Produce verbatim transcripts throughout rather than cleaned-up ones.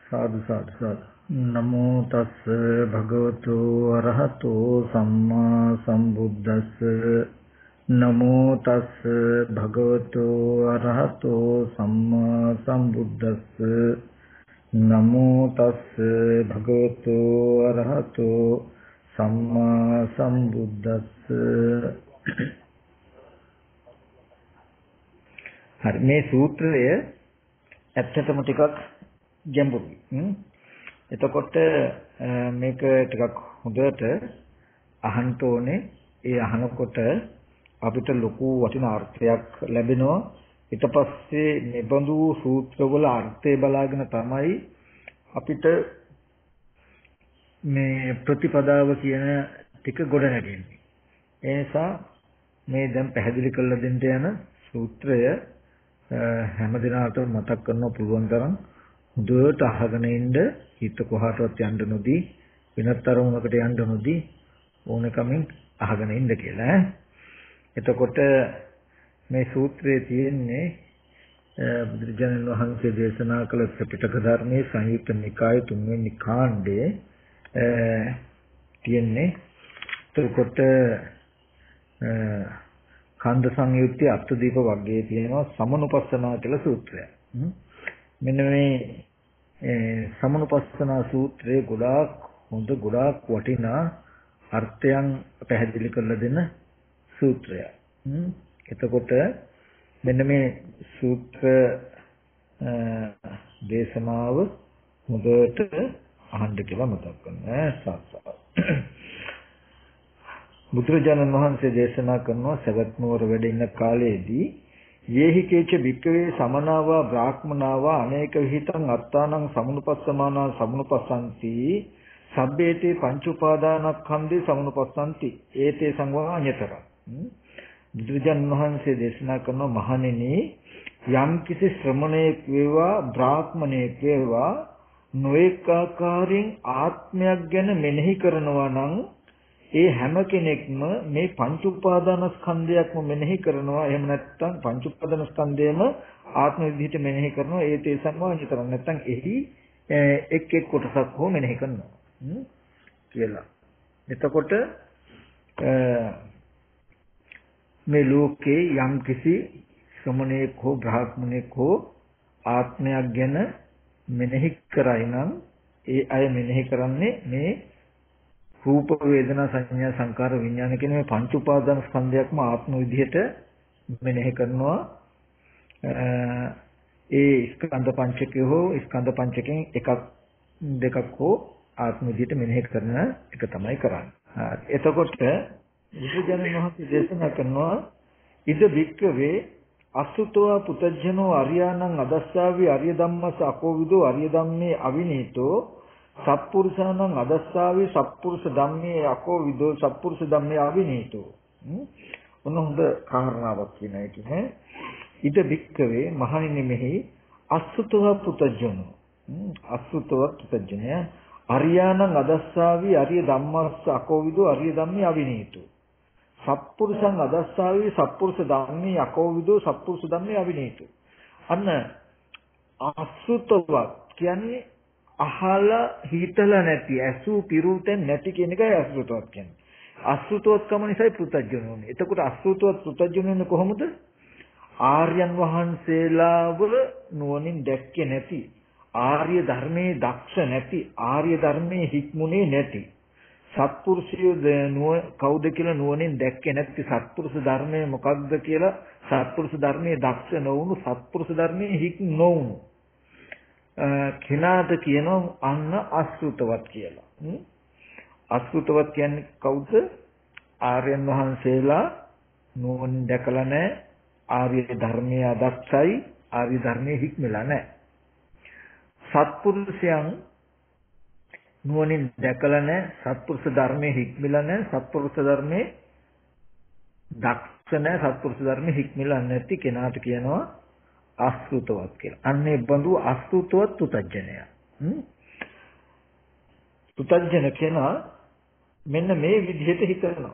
साधु साधु साधु नमो तस् भगवतो अरहतो सम्मा संबुद्धस् नमो तस् भगवतो अरहतो सम्मा संबुद्धस् नमो तस् भगवतो अरहतो सम्मा संबुद्धस् हर මේ සූත්‍රය ඇත්තටම ටිකක් ගැඹුරුයි. එතකොට මේක ටිකක් හොඳට අහන්න ඕනේ. ඒ අහනකොට අපිට ලොකු වටිනා අර්ථයක් ලැබෙනවා. ඊට පස්සේ නිබඳු සූත්‍රවල අර්ථය බලාගෙන තමයි අපිට මේ ප්‍රතිපදාව කියන ටික ගොඩ නැගෙන්නේ. ඒ නිසා මේ දැන් පැහැදිලි කරලා දෙන්න යන සූත්‍රය හැම දිනකටම මතක් කරන්න පුළුවන් තරම් හොඳට අහගෙන ඉන්න, හිත කොහාටවත් යන්න නොදී, වෙනත් අරමුණකට යන්න නොදී ඕනකමින් අහගෙන ඉන්න කියලා. එතකොට මේ සූත්‍රයේ තියෙන්නේ බුදුරජාණන් වහන්සේ දේශනා කළ ත්‍රිපිටක ධර්මයේ සංයුක්ත නිකායේ තුන්වෙනි කාණ්ඩයේ තියෙන්නේ. එතකොට කන්ද සංයුත්තේ අත්දීප වර්ගයේ තියෙනවා සමනුපස්සනා කියලා සූත්‍රය. මෙන්න මේ සමනුපස්සනා සූත්‍රයේ ගොඩාක් හොඳ ගොඩාක් වටිනා අර්ථයන් පැහැදිලි කරලා දෙන සූත්‍රයක්. එතකොට මෙන්න මේ සූත්‍ර දේශනාව හොඳට අහන්න කියලා මතක් කරනවා. සාස්සා බුදුරජාණන් වහන්සේ දේශනා කරනවා සවැත් නුවර වැඩ ඉන්න කාලයේදී යේහි කේච වික්කවේ සමනාවා බ්‍රාහ්මනාවා අනේක විහිතං අත්තානං සමුනුපස්සමානා සමුනුපස්සන්ති සබ්බේතේ පංච උපාදානස්කන්ධේ සමුනුපස්සන්ති ඒතේ සංවා අඤ්‍යතර. බුදුරජාණන් වහන්සේ දේශනා කරන මහණෙනි යම් කිසි ශ්‍රමණයෙක් වේවා බ්‍රාහ්මණයෙක් වේවා නොඑක ආකාරයෙන් ආත්මයක් ගැන මෙනෙහි කරනවා නම් ඒ හැම කෙනෙක්ම මේ පංච උපාදානස්කන්ධයක්ම මෙනෙහි කරනවා. එහෙම නැත්නම් පංච උපාදානස්කන්ධයම ආත්ම විදිහට මෙනෙහි කරනවා. ඒ තේසන්වා නිතර නැත්නම් එහි එක් එක් කොටසක් හෝ මෙනෙහි කරනවා කියලා. එතකොට මේ ලෝකේ යම් කිසි ශ්‍රමණයෙක් හෝ බ්‍රාහ්මණයෙක් හෝ ආත්මයක් ගැන මෙනෙහි කරයි නම් ඒ අය මෙනෙහි කරන්නේ මේ රූප වේදනා සංඥා සංකාර විඥාන කියන මේ පංච උපාදාන ස්කන්ධයක්ම ආත්ම විදිහට මෙනෙහි කරනවා. ඒ ස්කන්ධ පංචකය හෝ ස්කන්ධ පංචකයෙන් එකක් දෙකක් හෝ ආත්ම විදිහට මෙනෙහි කරන එක තමයි කරන්නේ. එතකොට බුදුජානක මහත්මිය දේශනා කරනවා ඉද වික්කවේ අසුතෝ පුතජනෝ අරියානං අදස්සාවි අරිය ධම්මස අකෝවිදෝ අරිය ධම්මේ අවිනීතෝ සත්පුරුෂානං අදස්සාවි සත්පුරුෂ ධම්මේ අකෝ විදෝ සත්පුරුෂ ධම්මේ අවිනීතෝ. ඔන්න හොඳ කාරණාවක් කියන එක නේ. ඊට වික්කවේ මහණෙනි මෙහි අසුතව පුතජනෝ අසුතව පුතජනය අරියානං අදස්සාවි අරිය ධම්මස්ස අකෝ විදෝ අරිය ධම්මේ අවිනීතෝ සත්පුරුෂං අදස්සාවි සත්පුරුෂ ධම්මේ අකෝ විදෝ සත්පුරුෂ ධම්මේ අවිනීතෝ. අන්න අසුතව කියන්නේ අහලා හිතලා නැති ඇසු පිරුතෙන් නැති කියන එකයි අසුතවත් කියන්නේ. අසුතවත්කම නිසායි පුතජ්ජනෝනේ. එතකොට අසුතවත් පුතජ්ජනෝනේ කොහොමද? ආර්යයන් වහන්සේලාව නුවණින් දැක්කේ නැති, ආර්ය ධර්මයේ දක්ෂ නැති, ආර්ය ධර්මයේ හික්මුනේ නැති. සත්පුරුෂයෝ නුව කවුද කියලා නුවණින් දැක්කේ නැති, සත්පුරුෂ ධර්මයේ මොකක්ද කියලා සත්පුරුෂ ධර්මයේ දක්ෂ නොවුණු, සත්පුරුෂ ධර්මයේ හික් නොවුණු කෙනාට කියනවා අන්න අසෘතවත් කියලා. අසෘතවත් කියන්නේ කවුද? ආර්යයන් වහන්සේලා නුවණින් දැකලා නැහැ, ආර්ය ධර්මයේ අදක්ෂයි, ආර්ය ධර්මයේ හික්මලා නැහැ. සත්පුරුෂයන් නුවණින් දැකලා නැහැ, සත්පුරුෂ ධර්මයේ හික්මලා නැහැ, සත්පුරුෂ ධර්මයේ දක්ෂ නැහැ, සත්පුරුෂ ධර්මයේ හික්මලා නැති කෙනාට කියනවා අසෘතවත් කියලා. අන්නේ බඳු අසෘතවත් පුතජනය. පුතජන කෙනා මෙන්න මේ විදිහට හිතනවා.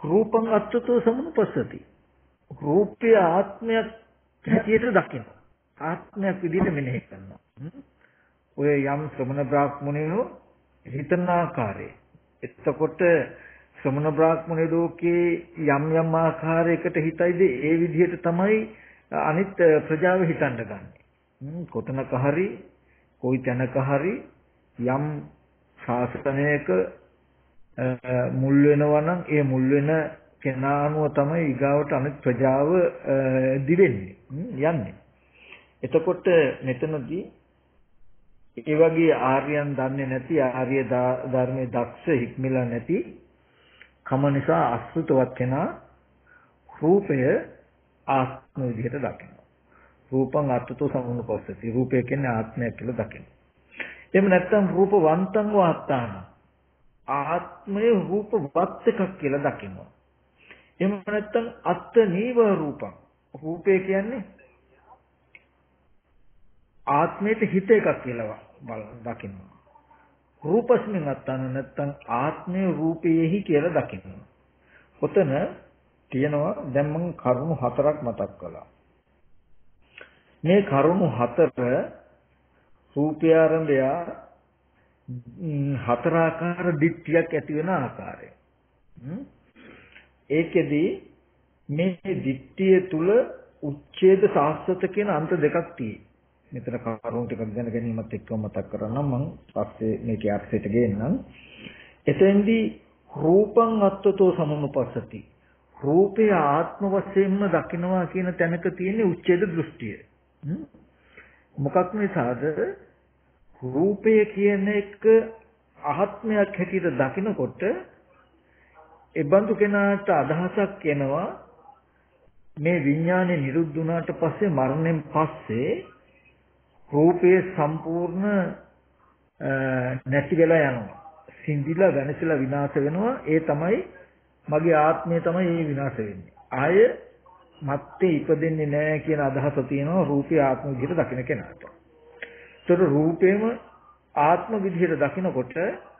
රූපං අත්ථතෝ සමුපස්සති. රූපය ආත්මයක් හැටියට දකිනවා. ආත්මයක් විදිහට මෙනෙහි කරනවා. ඔය යම් ශ්‍රමණ බ්‍රාහ්මණයෝ හිතන ආකාරය. එතකොට ශ්‍රමණ බ්‍රාහ්මණ ලෝකේ යම් යම් ආකාරයකට හිතයිද ඒ විදිහට තමයි අනිත් ප්‍රජාව හිතන්න ගන්න. කොතනක හරි කොයි තැනක හරි යම් ශාසනයක මුල් වෙනවා නම් ඒ මුල් වෙන කෙනා අනුව තමයි ඊගාවට අනිත් ප්‍රජාව දිවෙන්නේ යන්නේ. එතකොට මෙතනදී ඒ වගේ ආර්යයන් දන්නේ නැති ආර්ය ධර්මයේ දක්ෂ හික්මිලා නැති කම නිසා අසෘතවත් කෙනා රූපය ආත්ම විදිහට දකිනවා. රූපං අත්තතෝ සමුනුපස්සති. රූපය කියන්නේ ආත්මයක් කියලා දකිනවා. එහෙම නැත්නම් රූපවන්තං වාත්තාන. ආත්මය රූපවත් එකක් කියලා දකිනවා. එහෙම නැත්නම් අත්ත නීව රූපං. රූපය කියන්නේ ආත්මයට හිත එකක් කියලා දකිනවා. රූපස්මින් අත්තාන නැත්නම් ආත්මය රූපයේහි කියලා දකිනවා. ඔතන තියෙනවා දැන් මම කරුණු හතරක් මතක් කළා. මේ කරුණු හතර රූපය ආරම්භය හතර ආකාර දිට්ඨියක් ඇති වෙන ආකාරය. ඒකෙදි මේ දිට්ඨිය තුල උච්ඡේද සාස්වත කියන අන්ත දෙකක් තියෙයි. මෙතන කරුණු ටිකක් දැන ගැනීමත් එක්කම මතක් කරගන්නම් මම පස්සේ මේකේ අර්ථයට ගේන්නම්. එතෙන්දී රූපං අත්තතෝ සමුනුපස්සති. රූපය ආත්ම වශයෙන්ම දකිනවා කියන තැනක තියෙන උච්ඡේද දෘෂ්ටිය. මොකක් නිසාද? රූපය කියන එක ආත්මයක් හැටියට දකිනකොට ඒ බඳු කෙනාට අදහසක් එනවා මේ විඥානේ නිරුද්ධ වුණාට පස්සේ මරණයෙන් පස්සේ රූපේ සම්පූර්ණ නැති වෙලා යනවා. සිඳිලා වෙනසලා විනාශ වෙනවා. ඒ තමයි මගේ ආත්මය තමයි මේ විනාශ වෙන්නේ. ආය මත්තේ ඉපදෙන්නේ නැහැ කියන අදහස තියෙනවා රූපේ ආත්ම විදිහට දකින කෙනාට. ඒතර රූපේම ආත්ම විදිහට දකිනකොට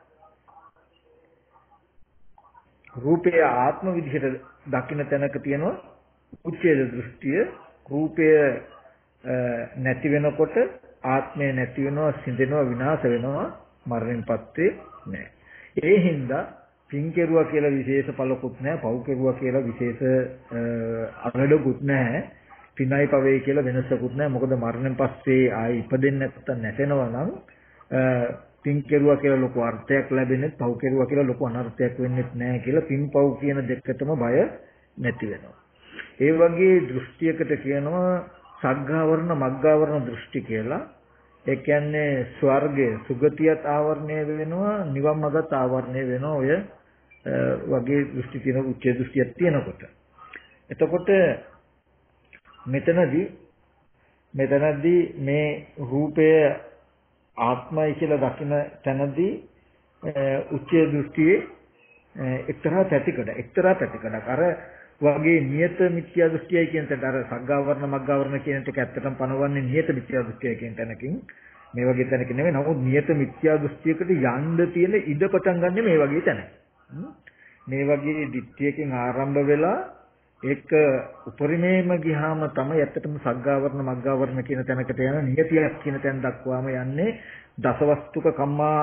රූපේ ආත්ම විදිහට දකින තැනක තියෙනවා උච්ඡේද දෘෂ්ටිය. රූපය නැති වෙනකොට ආත්මය නැති වෙනවා, සිඳෙනවා, විනාශ වෙනවා, මරණයෙන් පස්සේ නැහැ. ඒ හින්දා පින් කෙරුවා කියලා විශේෂ පළකුත් නැහැ, පව් කෙරුවා කියලා විශේෂ අගඩකුත් නැහැ, පිනයි පවේ කියලා වෙනසකුත් නැහැ. මොකද මරණයෙන් පස්සේ ආයි ඉපදෙන්නේ නැත්තම් නැසෙනවා නම් පින් කෙරුවා කියලා ලොකු අර්ථයක් ලැබෙන්නේ, පව් කෙරුවා කියලා ලොකු අනර්ථයක් වෙන්නේ නැහැ කියලා පින් පව් කියන දෙකටම බය නැති වෙනවා. ඒ වගේ දෘෂ්ටියකට කියනවා සග්ගාවරණ මග්ගාවරණ දෘෂ්ටි කියලා. ඒ කියන්නේ ස්වර්ගයේ සුගතියත් ආවරණය වෙනවා, නිවන් මාර්ගත් ආවරණය වෙනවා. ඔය වගේ දෘෂ්ටි තියෙන උච්ච දෘෂ්ටියක් තියෙනකොට. එතකොට මෙතනදී මෙතනදී මේ රූපය ආත්මයි කියලා දකින තැනදී උච්ච දෘෂ්ටියේ එක්තරා පැතිකඩ එක්තරා පැතිකඩක් අර වගේ නියත මිත්‍යා දෘෂ්ටියයි කියන තැනට අර සග්ගාවරණ මග්ගාවරණ කියන එක ඇත්තටම පනවන්නේ නියත මිත්‍යා දෘෂ්ටිය කියන තැනකින් මේ වගේ තැනක නෙවෙයි. නමුත් නියත මිත්‍යා දෘෂ්ටියකට යන්න තියෙන ඉඩ පටන් ගන්න මේ වගේ තැන. මේ වගේ දිට්ඨියකින් ආරම්භ වෙලා ඒක උපරිමේම ගියාම තමයි ඇත්තටම සග්ගාවරණ මග්ගාවරණ කියන තැනකට යන නියතියක් කියන තැන දක්වාම යන්නේ දසවස්තුක කම්මා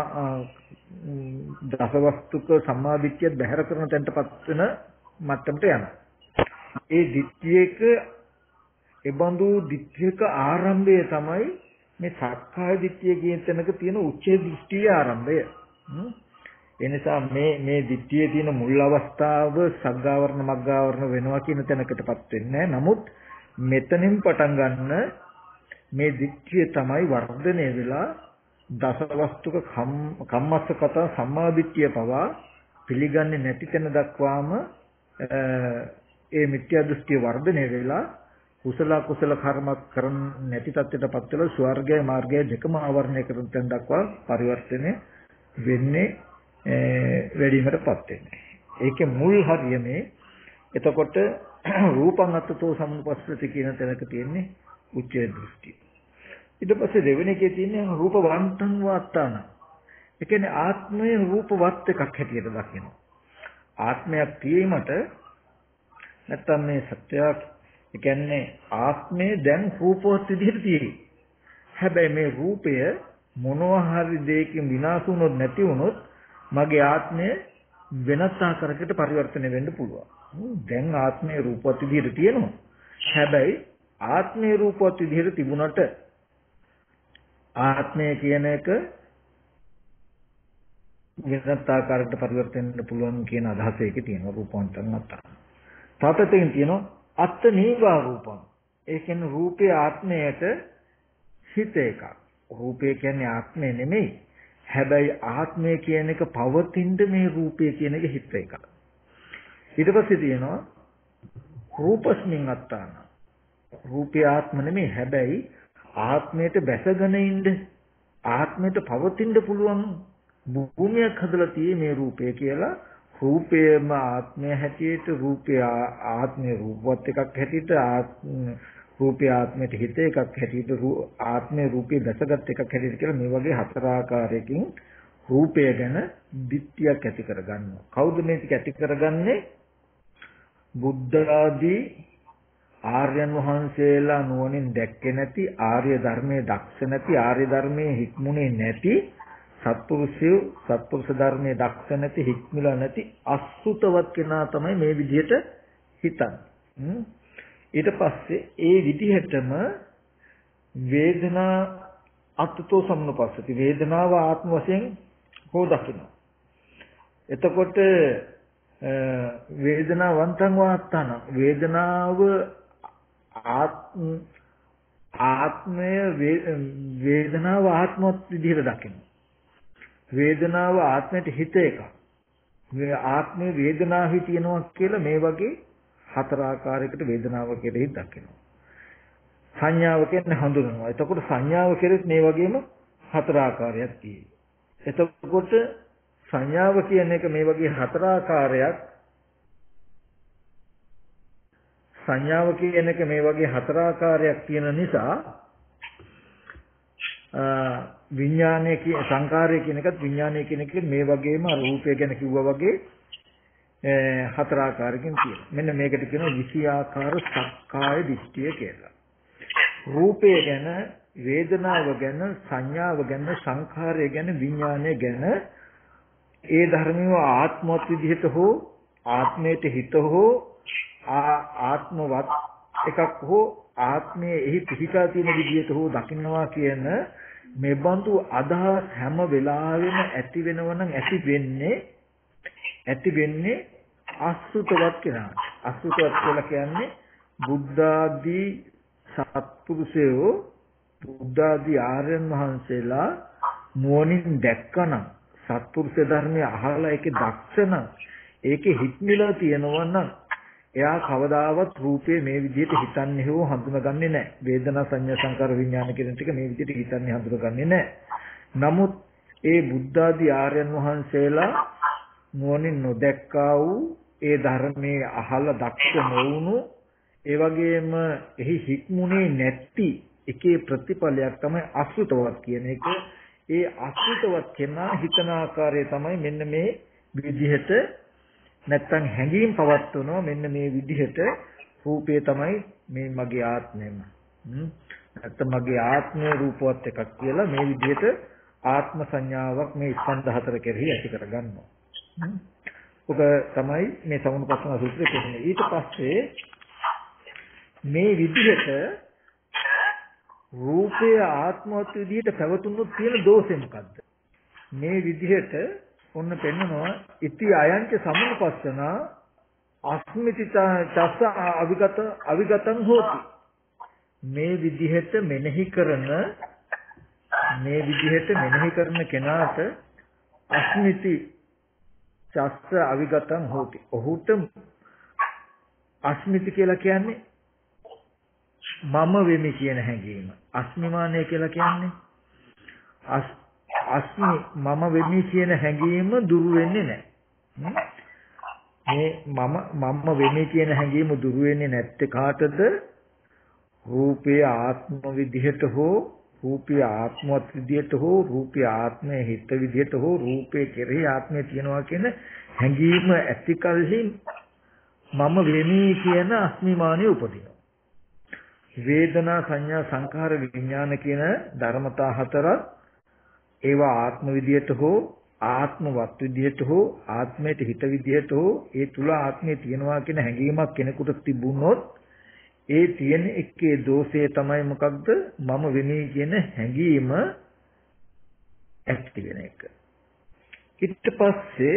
දසවස්තුක සම්මාදිට්ඨිය බැහැර කරන තැනටපත් වෙන මට්ටමට යනවා. ඒ දිට්ඨියක ඒබඳු දිට්ඨියක ආරම්භය තමයි මේ සක්කාය දිට්ඨිය කියන තැනක තියෙන උච්චේ දෘෂ්ටියේ ආරම්භය. ඒ නිසා මේ මේ දිට්ඨියේ තියෙන මුල් අවස්ථාව සග්ගාවරණ මග්ගාවරණ වෙනවා කියන තැනකටපත් වෙන්නේ නැහැ. නමුත් මෙතනින් පටන් ගන්න මේ දිට්ඨිය තමයි වර්ධනය වෙලා දසවස්තුක කම්මස්සකත සම්මාදිට්ඨිය පවා පිළිගන්නේ නැති තැන දක්වාම ඒ මිත්‍යා දෘෂ්ටිය වර්ධනය වෙලා කුසල කුසල කර්ම කරන නැති තත්ත්වයටපත් වෙලා ස්වර්ගය මාර්ගය දෙකම ආවරණය කරන තැන දක්වා පරිවර්තනය වෙන්නේ වැඩිමටපත් වෙන්නේ. ඒකේ මුල් හරිය මේ. එතකොට රූපං අත්තතෝ සමුපස්සති කියන තැනක තියෙන්නේ උච්චේ දෘෂ්ටි. ඊට පස්සේ දෙවෙනි එකේ තියෙන්නේ රූපවන්තං වාත්තාන. ඒ කියන්නේ ආත්මය රූපවත් එකක් හැටියට දකිනවා. ආත්මයක් තියෙීමට නැත්තම් මේ සත්‍යයක් ඒ කියන්නේ ආත්මය දැන් රූපවත් විදිහට තියෙයි. හැබැයි මේ රූපය මොනවා හරි දෙයකින් විනාශ වුණොත් නැති වුණොත් මගේ ආත්මය වෙනස් ආකාරයකට පරිවර්තනය වෙන්න පුළුවන්. දැන් ආත්මය රූපවත් විදිහට තියෙනවා. හැබැයි ආත්මය රූපවත් විදිහට තිබුණට ආත්මය කියන එක වෙනත් ආකාරයකට පරිවර්තන වෙන්න පුළුවන් කියන අදහස ඒකේ තියෙනවා රූපාන්තරණ අත්ත. තාතතෙන් තියෙනවා අත්ත නීවා රූපං. ඒ කියන්නේ රූපේ ආත්මයට හිත එකක්. රූපය කියන්නේ ආත්මය නෙමෙයි. හැබැයි ආත්මය කියන එක පවතින මේ රූපය කියන එක හිත එකක්. ඊට පස්සේ තියෙනවා රූපස්මින් අත්තාන. රූපය ආත්ම නෙමෙයි. හැබැයි ආත්මයට බැසගෙන ඉන්න ආත්මයට පවතින්න පුළුවන් භූමියක් හදලා තියෙන්නේ මේ රූපය කියලා. රූපයම ආත්මය හැටියට රූපය ආත්මේ රූපවත් එකක් හැටියට රූපය ආත්මයට හිත එකක් හැටියට ආත්මේ රූපේ දැසගත් එකක් හැටියට කියලා මේ වගේ හතර ආකාරයකින් රූපය ගැන දිට්ඨියක් ඇති කරගන්නවා. කවුද මේ ටික ඇති කරගන්නේ? බුද්ධ ආදී ආර්යයන් වහන්සේලා නුවණින් දැක්කේ නැති ආර්ය ධර්මයේ දක්ෂ නැති ආර්ය ධර්මයේ හික්මුනේ නැති සත්පුරුෂයෝ සත්පුරුෂ ධර්මයේ දක්ෂ නැති හික්මිලා නැති අසුතවත් කෙනා තමයි මේ විදිහට හිතන්නේ. ඊට පස්සේ ඒ විදිහටම වේදනා අත්තෝ සම්නුපස්සති වේදනාව ආත්ම වශයෙන් හෝ දකිනවා. එතකොට වේදනාවන්තං වාත්තන වේදනාව ආත්මය වේදනාව ආත්මවත් විදිහට දකිනවා. වේදනාව ආත්මයට හිත එකක්. මේ ආත්මේ වේදනාවහි තියෙනවා කියලා මේ වගේ හතර ආකාරයකට වේදනාව කියලා හිත දකිනවා. සංඥාව කියන්නේ හඳුනනවා. එතකොට සංඥාව කෙරෙත් මේ වගේම හතර ආකාරයක් තියෙයි. එතකොට සංඥාව කියන එක මේ වගේ හතර ආකාරයක් සංඥාව කියන එක මේ වගේ හතර ආකාරයක් තියෙන නිසා විඥානය කියන සංකාරය කියන එකත් විඥානය කියන එක මේ වගේම රූපය ගැන කිව්වා වගේ හතර ආකාරකින් තියෙනවා. මෙන්න මේකට කියනවා විෂයාකාර සක්කාය දිට්ඨිය කියලා. රූපය ගැන, වේදනාව ගැන, සංඥාව ගැන, සංඛාරය ගැන, විඥානය ගැන ඒ ධර්මීය ආත්මවත් විදිහට හෝ ආත්මයට හිත හෝ ආත්මවත් එකක් හෝ ආත්මයේ එහි පිහිටා තියෙන විදිහට හෝ දකින්නවා කියන මේ බඳු අදහස් හැම වෙලාවෙම ඇති වෙනවනම් ඇති වෙන්නේ ඇති වෙන්නේ අසුතවත් කෙනා. අසුතවත් කියලා කියන්නේ බුද්ධ ආදී සත්පුරුෂයෝ බුද්ධ ආදී ආර්යයන් වහන්සේලා නුවණින් දැක්කනම් සත්පුරුෂ ධර්මයේ අහලා ඒකේ දක්ෂණ ඒකේ හික්මිලා තියෙනවා නම් එයා කවදාවත් රූපේ මේ විදිහට හිතන්නේ හෝ හඳුනගන්නේ නැහැ. වේදනා සංඥා සංකාර විඥාන කියන ටික මේ විදිහට හිතන්නේ හඳුනගන්නේ නැහැ. නමුත් ඒ බුද්ධ ආදී ආර්යයන් වහන්සේලා නුවණින් නොදැක්කා වූ ඒ ධර්මයේ අහලා දක්ෂ නොවුණු ඒ වගේම එහි හික්මුනේ නැති එකේ ප්‍රතිඵලයක් තමයි අසුතවත් කියන එක. ඒ අසුතවත් කෙනා හිතන ආකාරය තමයි මෙන්න මේ විදිහට නැත්තම් හැඟීම් පවත්වනවා මෙන්න මේ විදිහට රූපේ තමයි මේ මගේ ආත්මයම. නැත්තම් මගේ ආත්මය රූපවත් එකක් කියලා මේ විදිහට ආත්ම සංඥාවක් මේ ස්කන්ධ හතර කෙරෙහි ඇති කරගන්නවා. ඔක තමයි මේ සමුප්පස්සන සූත්‍රයේ කියන්නේ. ඊට පස්සේ මේ විදිහට රූපය ආත්මවත් විදිහට පැවතුනොත් තියෙන දෝෂය මොකද්ද? මේ විදිහට ඔන්න පෙන්නනවා ඉති අයංච සමුපස්සන අස්මිති චස්ස අවිගත අවිගතං හෝති. මේ විදිහට මෙනෙහි කරන මේ විදිහට මෙනෙහි කරන කෙනාට අස්මිති චස්ස අවිගතං හෝති. ඔහුට අස්මිති කියලා කියන්නේ මම වෙමි කියන හැඟීම. අස්මිමානය කියලා කියන්නේ අස්මි මම වෙමි කියන හැඟීම දුරු වෙන්නේ නැහැ. මේ මම මම වෙමි කියන හැඟීම දුරු වෙන්නේ නැත්තේ කාටද? රූපේ ආත්ම විදිහට හෝ රූපය ආත්මවත් විදිහට හෝ රූපය ආත්මයේ හිත විදිහට හෝ රූපේ කෙරෙහි ආත්මය තියනවා කියන හැඟීම ඇති කලෙහි මම වෙමි කියන අස්මිමානිය උපදිනවා. වේදනා සංඥා සංඛාර විඥාන කියන ධර්මතා හතරක් ඒවා ආත්ම විදියට හෝ ආත්මවත් විදියට හෝ ආත්මයට හිත විදියට හෝ ඒ තුල ආත්මය තියෙනවා කියන හැඟීමක් කෙනෙකුට තිබුණොත් ඒ තියෙන එකේ දෝෂය තමයි මොකක්ද මම වෙමි කියන හැඟීම ඇති වෙන එක. ඊට පස්සේ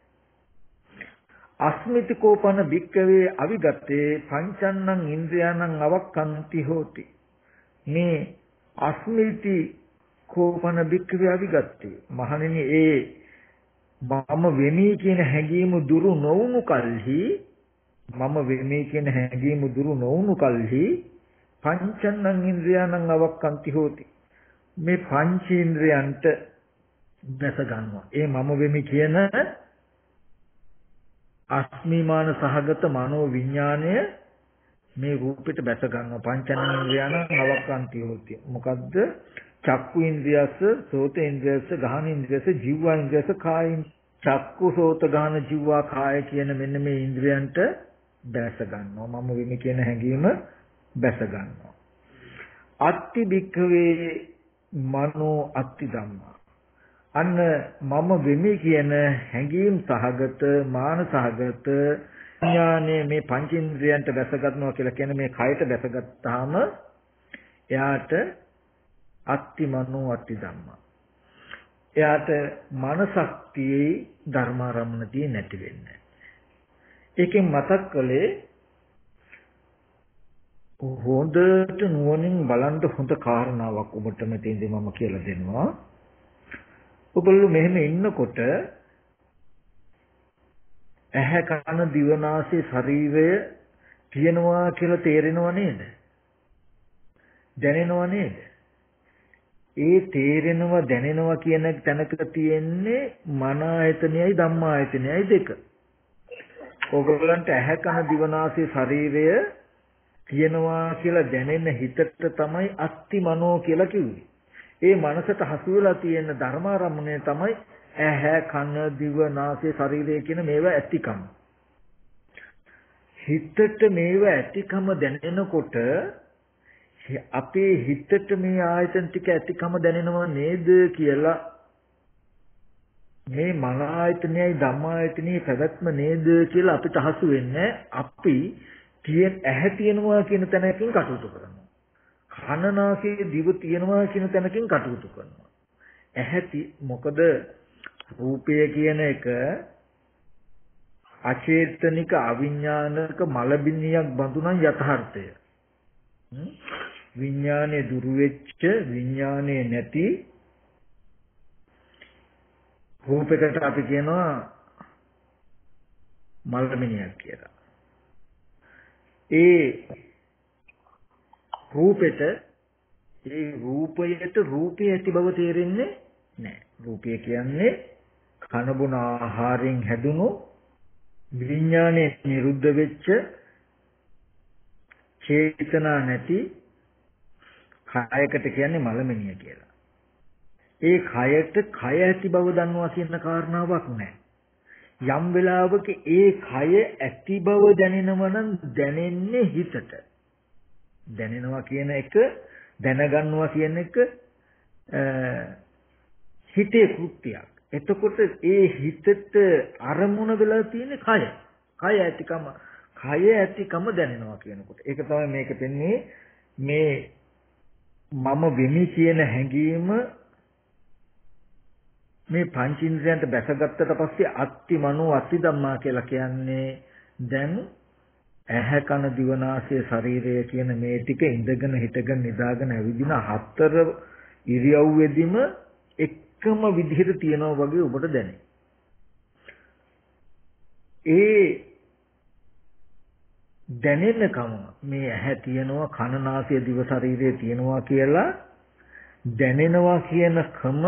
අස්මිති කෝපන භික්කවේ අවිගතේ පංචන්නං ඉන්ද්‍රයන්ං අවක්ඛන්ති හෝති. මේ අස්මිති කෝපන භික්කවේ අවිගතේ මහණෙනි ඒ මම වෙමි කියන හැඟීම දුරු නොවුණු කල්හි මම වෙමි කියන හැඟීම දුරු නොවුණු කල්හි පංචන්නං ඉන්ද්‍රයන්ං අවක්ඛන්ති හෝති. මේ පංචේන්ද්‍රයන්ට දැස ගන්නවා. ඒ මම වෙමි කියන අස්මිමාන සහගත මනෝ විඥාණය මේ රූපෙට බැස ගන්නවා. පංචේන්ද්‍රයන්ං අවක්ඛන්ති හෝති. මොකද්ද? චක්කු ඉන්ද්‍රියස්ස, සෝත ඉන්ද්‍රියස්ස, ගහන ඉන්ද්‍රියස්ස, ජීවා ඉන්ද්‍රියස්ස, කාය චක්කු සෝත ගහන ජීවා කාය කියන මෙන්න මේ ඉන්ද්‍රියන්ට බැස ගන්නවා. මම වෙමි කියන හැඟීම බැස ගන්නවා. අත්ති භික්ඛවේ මනෝ අත්ති ධම්මා. අන්න මම වෙමි කියන හැඟීම් සහගත මාන සහගත ඥානේ මේ පංචේන්ද්‍රයන්ට බැස ගන්නවා කියලා කියන්නේ මේ කයට බැසගත්තාම එයාට අත්ති මනෝ අත්ති ධම්මා. එයාට මනසක්තියේ ධර්මාරම්මනතිය නැති වෙන්නේ. ඒකෙන් මතක් කළේ හොඳට නුවණින් බලන්න හොඳ කාරණාවක් ඔබට මෙතෙන්දී මම කියලා දෙනවා. ඔබලු මෙහෙම ඉන්නකොට ඇහැ කන දිව නාසය ශරීරය තියෙනවා කියලා තේරෙනව නේද? දැනෙනව නේද? ඒ තේරෙනව දැනෙනවා කියන තැනක තියෙන්නේ මන ආයතනයයි ධම්මා ආයතනයයි දෙක. ඔයගොල්ලන්ට ඇහැ කන දිව නාසය ශරීරය තියෙනවා කියලා දැනෙන හිතට තමයි අස්ති මනෝ කියලා කිව්වේ. ඒ මනසට හසු වෙලා තියෙන ධර්මාරම්මණය තමයි ඇහැ කන දිව නාසය ශරීරය කියන මේවා ඇතිකම. හිතට මේවා ඇතිකම දැනෙනකොට අපේ හිතට මේ ආයතන ටික ඇතිකම දැනෙනව නේද කියලා මේ මන ආයතනයයි ධම්ම ආයතනයයි පැවැත්ම නේද කියලා අපිට හසු වෙන්නේ. අපි තියෙන ඇහැ තියෙනවා කියන තැනකින් කටයුතු කරනවා. කන නාසය දිව තියෙනවා කියන තැනකින් කටයුතු කරනවා. ඇහැ මොකද රූපය කියන එක අචේතනික අවිඥානික මලබින්නියක් බඳුනන් යථාර්ථය. විඥානේ දුරු වෙච්ච විඥානේ නැති රූපයකට අපි කියනවා මලබින්නියක් කියලා. ඒ රූපෙට ඒ රූපයට රූපය ඇති බව තේරෙන්නේ නැහැ. රූපය කියන්නේ කන බොන ආහාරයෙන් හැදුණු විඥානේ නිරුද්ධ වෙච්ච චේතනා නැති කයකට කියන්නේ මලමිනිය කියලා. ඒ කයට කය ඇති බව දන්නවා කියන කාරණාවක් නැහැ. යම් වෙලාවක ඒ කය ඇති බව දැනෙනව නම් දැනෙන්නේ හිතට. දැනෙනවා කියන එක දැනගන්නවා කියන එක හිතේ කෘත්‍යයක්. එතකොට ඒ හිතට අරමුණ වෙලා තියෙන කය. කය ඇතිකම කය ඇතිකම දැනෙනවා කියනකොට. ඒක තමයි මේක පෙන්නේ මේ මම වෙමි කියන හැඟීම මේ පංචේන්ද්‍රයන්ට බැසගත්තට පස්සේ අත්ති මනෝ අත්ති ධම්මා කියලා කියන්නේ දැන් ඇහැ කන දිව නාසය ශරීරය කියන මේ ටික ඉඳගෙන හිටගෙන නිදාගෙන ඇවිදින හතර ඉරියව්වෙදිම එකම විදිහට තියනවා වගේ ඔබට දැනේ. ඒ දැනෙනකම මේ ඇහැ තියෙනවා කන නාසය දිව ශරීරය තියෙනවා කියලා දැනෙනවා කියනකම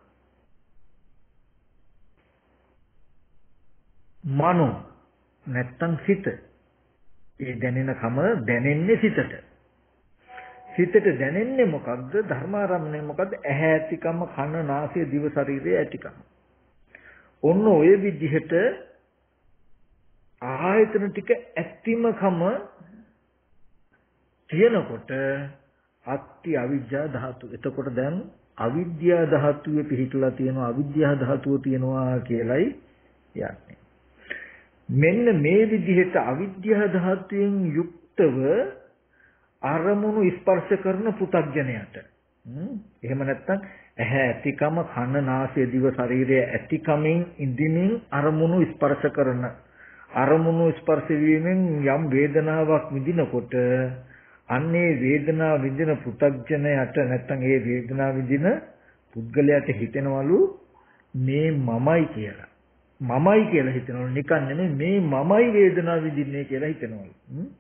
මනෝ නැත්තම් සිත. ඒ දැනෙනකම දැනෙන්නේ සිතට. සිතට දැනෙන්නේ මොකක්ද? ධර්මාරම්මණය මොකක්ද? ඇහැ ඇතිකම කන නාසය දිව ශරීරය ඇතිකම. ඔන්න ඔය විදිහට ආයතන ටික ඇතිමකම තියෙනකොට අත්ති අවිජ්ජා ධාතු. එතකොට දැන් අවිද්‍යා ධාතුවේ පිහිටලා තියෙනවා අවිද්‍යා ධාතුව තියෙනවා කියලයි යන්නේ. මෙන්න මේ විදිහට අවිද්‍යා ධාතුවෙන් යුක්තව අරමුණු ස්පර්ශ කරන පුතග්ජනයට එහෙම නැත්නම් ඇහැ ඇතිකම කන නාසය දිව ශරීරය ඇතිකමින් ඉඳිමින් අරමුණු ස්පර්ශ කරන අරමුණු ස්පර්ශ වීමෙන් යම් වේදනාවක් විඳිනකොට අන්නේ වේදනාව විඳින පුතග්ජනයට නැත්නම් ඒ වේදනාව විඳින පුද්ගලයාට හිතෙනවලු මේ මමයි කියලා. මමයි කියලා හිතනවලු නිකන් නෙමෙයි මේ මමයි වේදනාව විඳින්නේ කියලා හිතනවලු.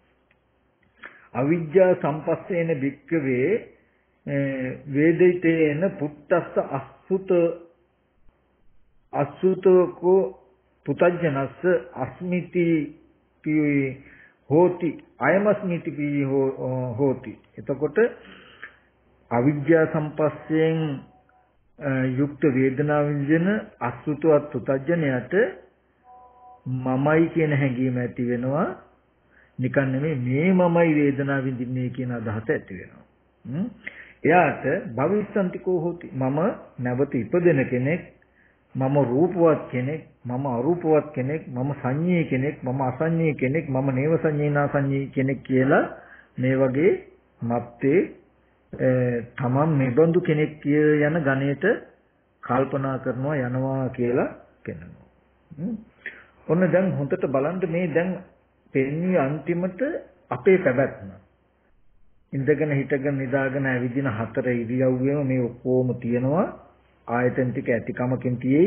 අවිජ්ජා සම්පස්සේන වික්කවේ වේදිතේන පුත්තස්ස අසුත අසුතකෝ පුතජනස්ස අස්මිති පී හෝති අයමස්මිති පී හෝති. එතකොට අවිජ්ජා සම්පස්සයෙන් යුක්ත වේදනාව විඳින අසුතවත් පුතජනයට මමයි කියන හැඟීම ඇති වෙනවා. නිකන් නෙමෙයි මේ මමයි වේදනාව විඳින්නේ කියන අදහස ඇති වෙනවා. එයාට භවිස්සන්තිකෝ හොති මම නැවත ඉපදෙන කෙනෙක්, මම රූපවත් කෙනෙක්, මම අරූපවත් කෙනෙක්, මම සංඤේ කෙනෙක්, මම අසංඤේ කෙනෙක්, මම නේව සංඤේනා සංඤේ කෙනෙක් කියලා මේ වගේ මත්තේ තමන් මෙබඳු කෙනෙක් යන ගණයට කල්පනා කරනවා යනවා කියලා කියනවා. ඔන්න දැන් හොඳට බලන්න මේ දැන් පෙන්වී අන්තිමට අපේ පැවැත්ම ඉඳගෙන හිටගෙන නිදාගෙන ඇවිදින හතර ඉරියව්වෙම මේ ඔක්කොම තියෙනවා ආයතන ටික ඇතිකමකින් තියෙයි.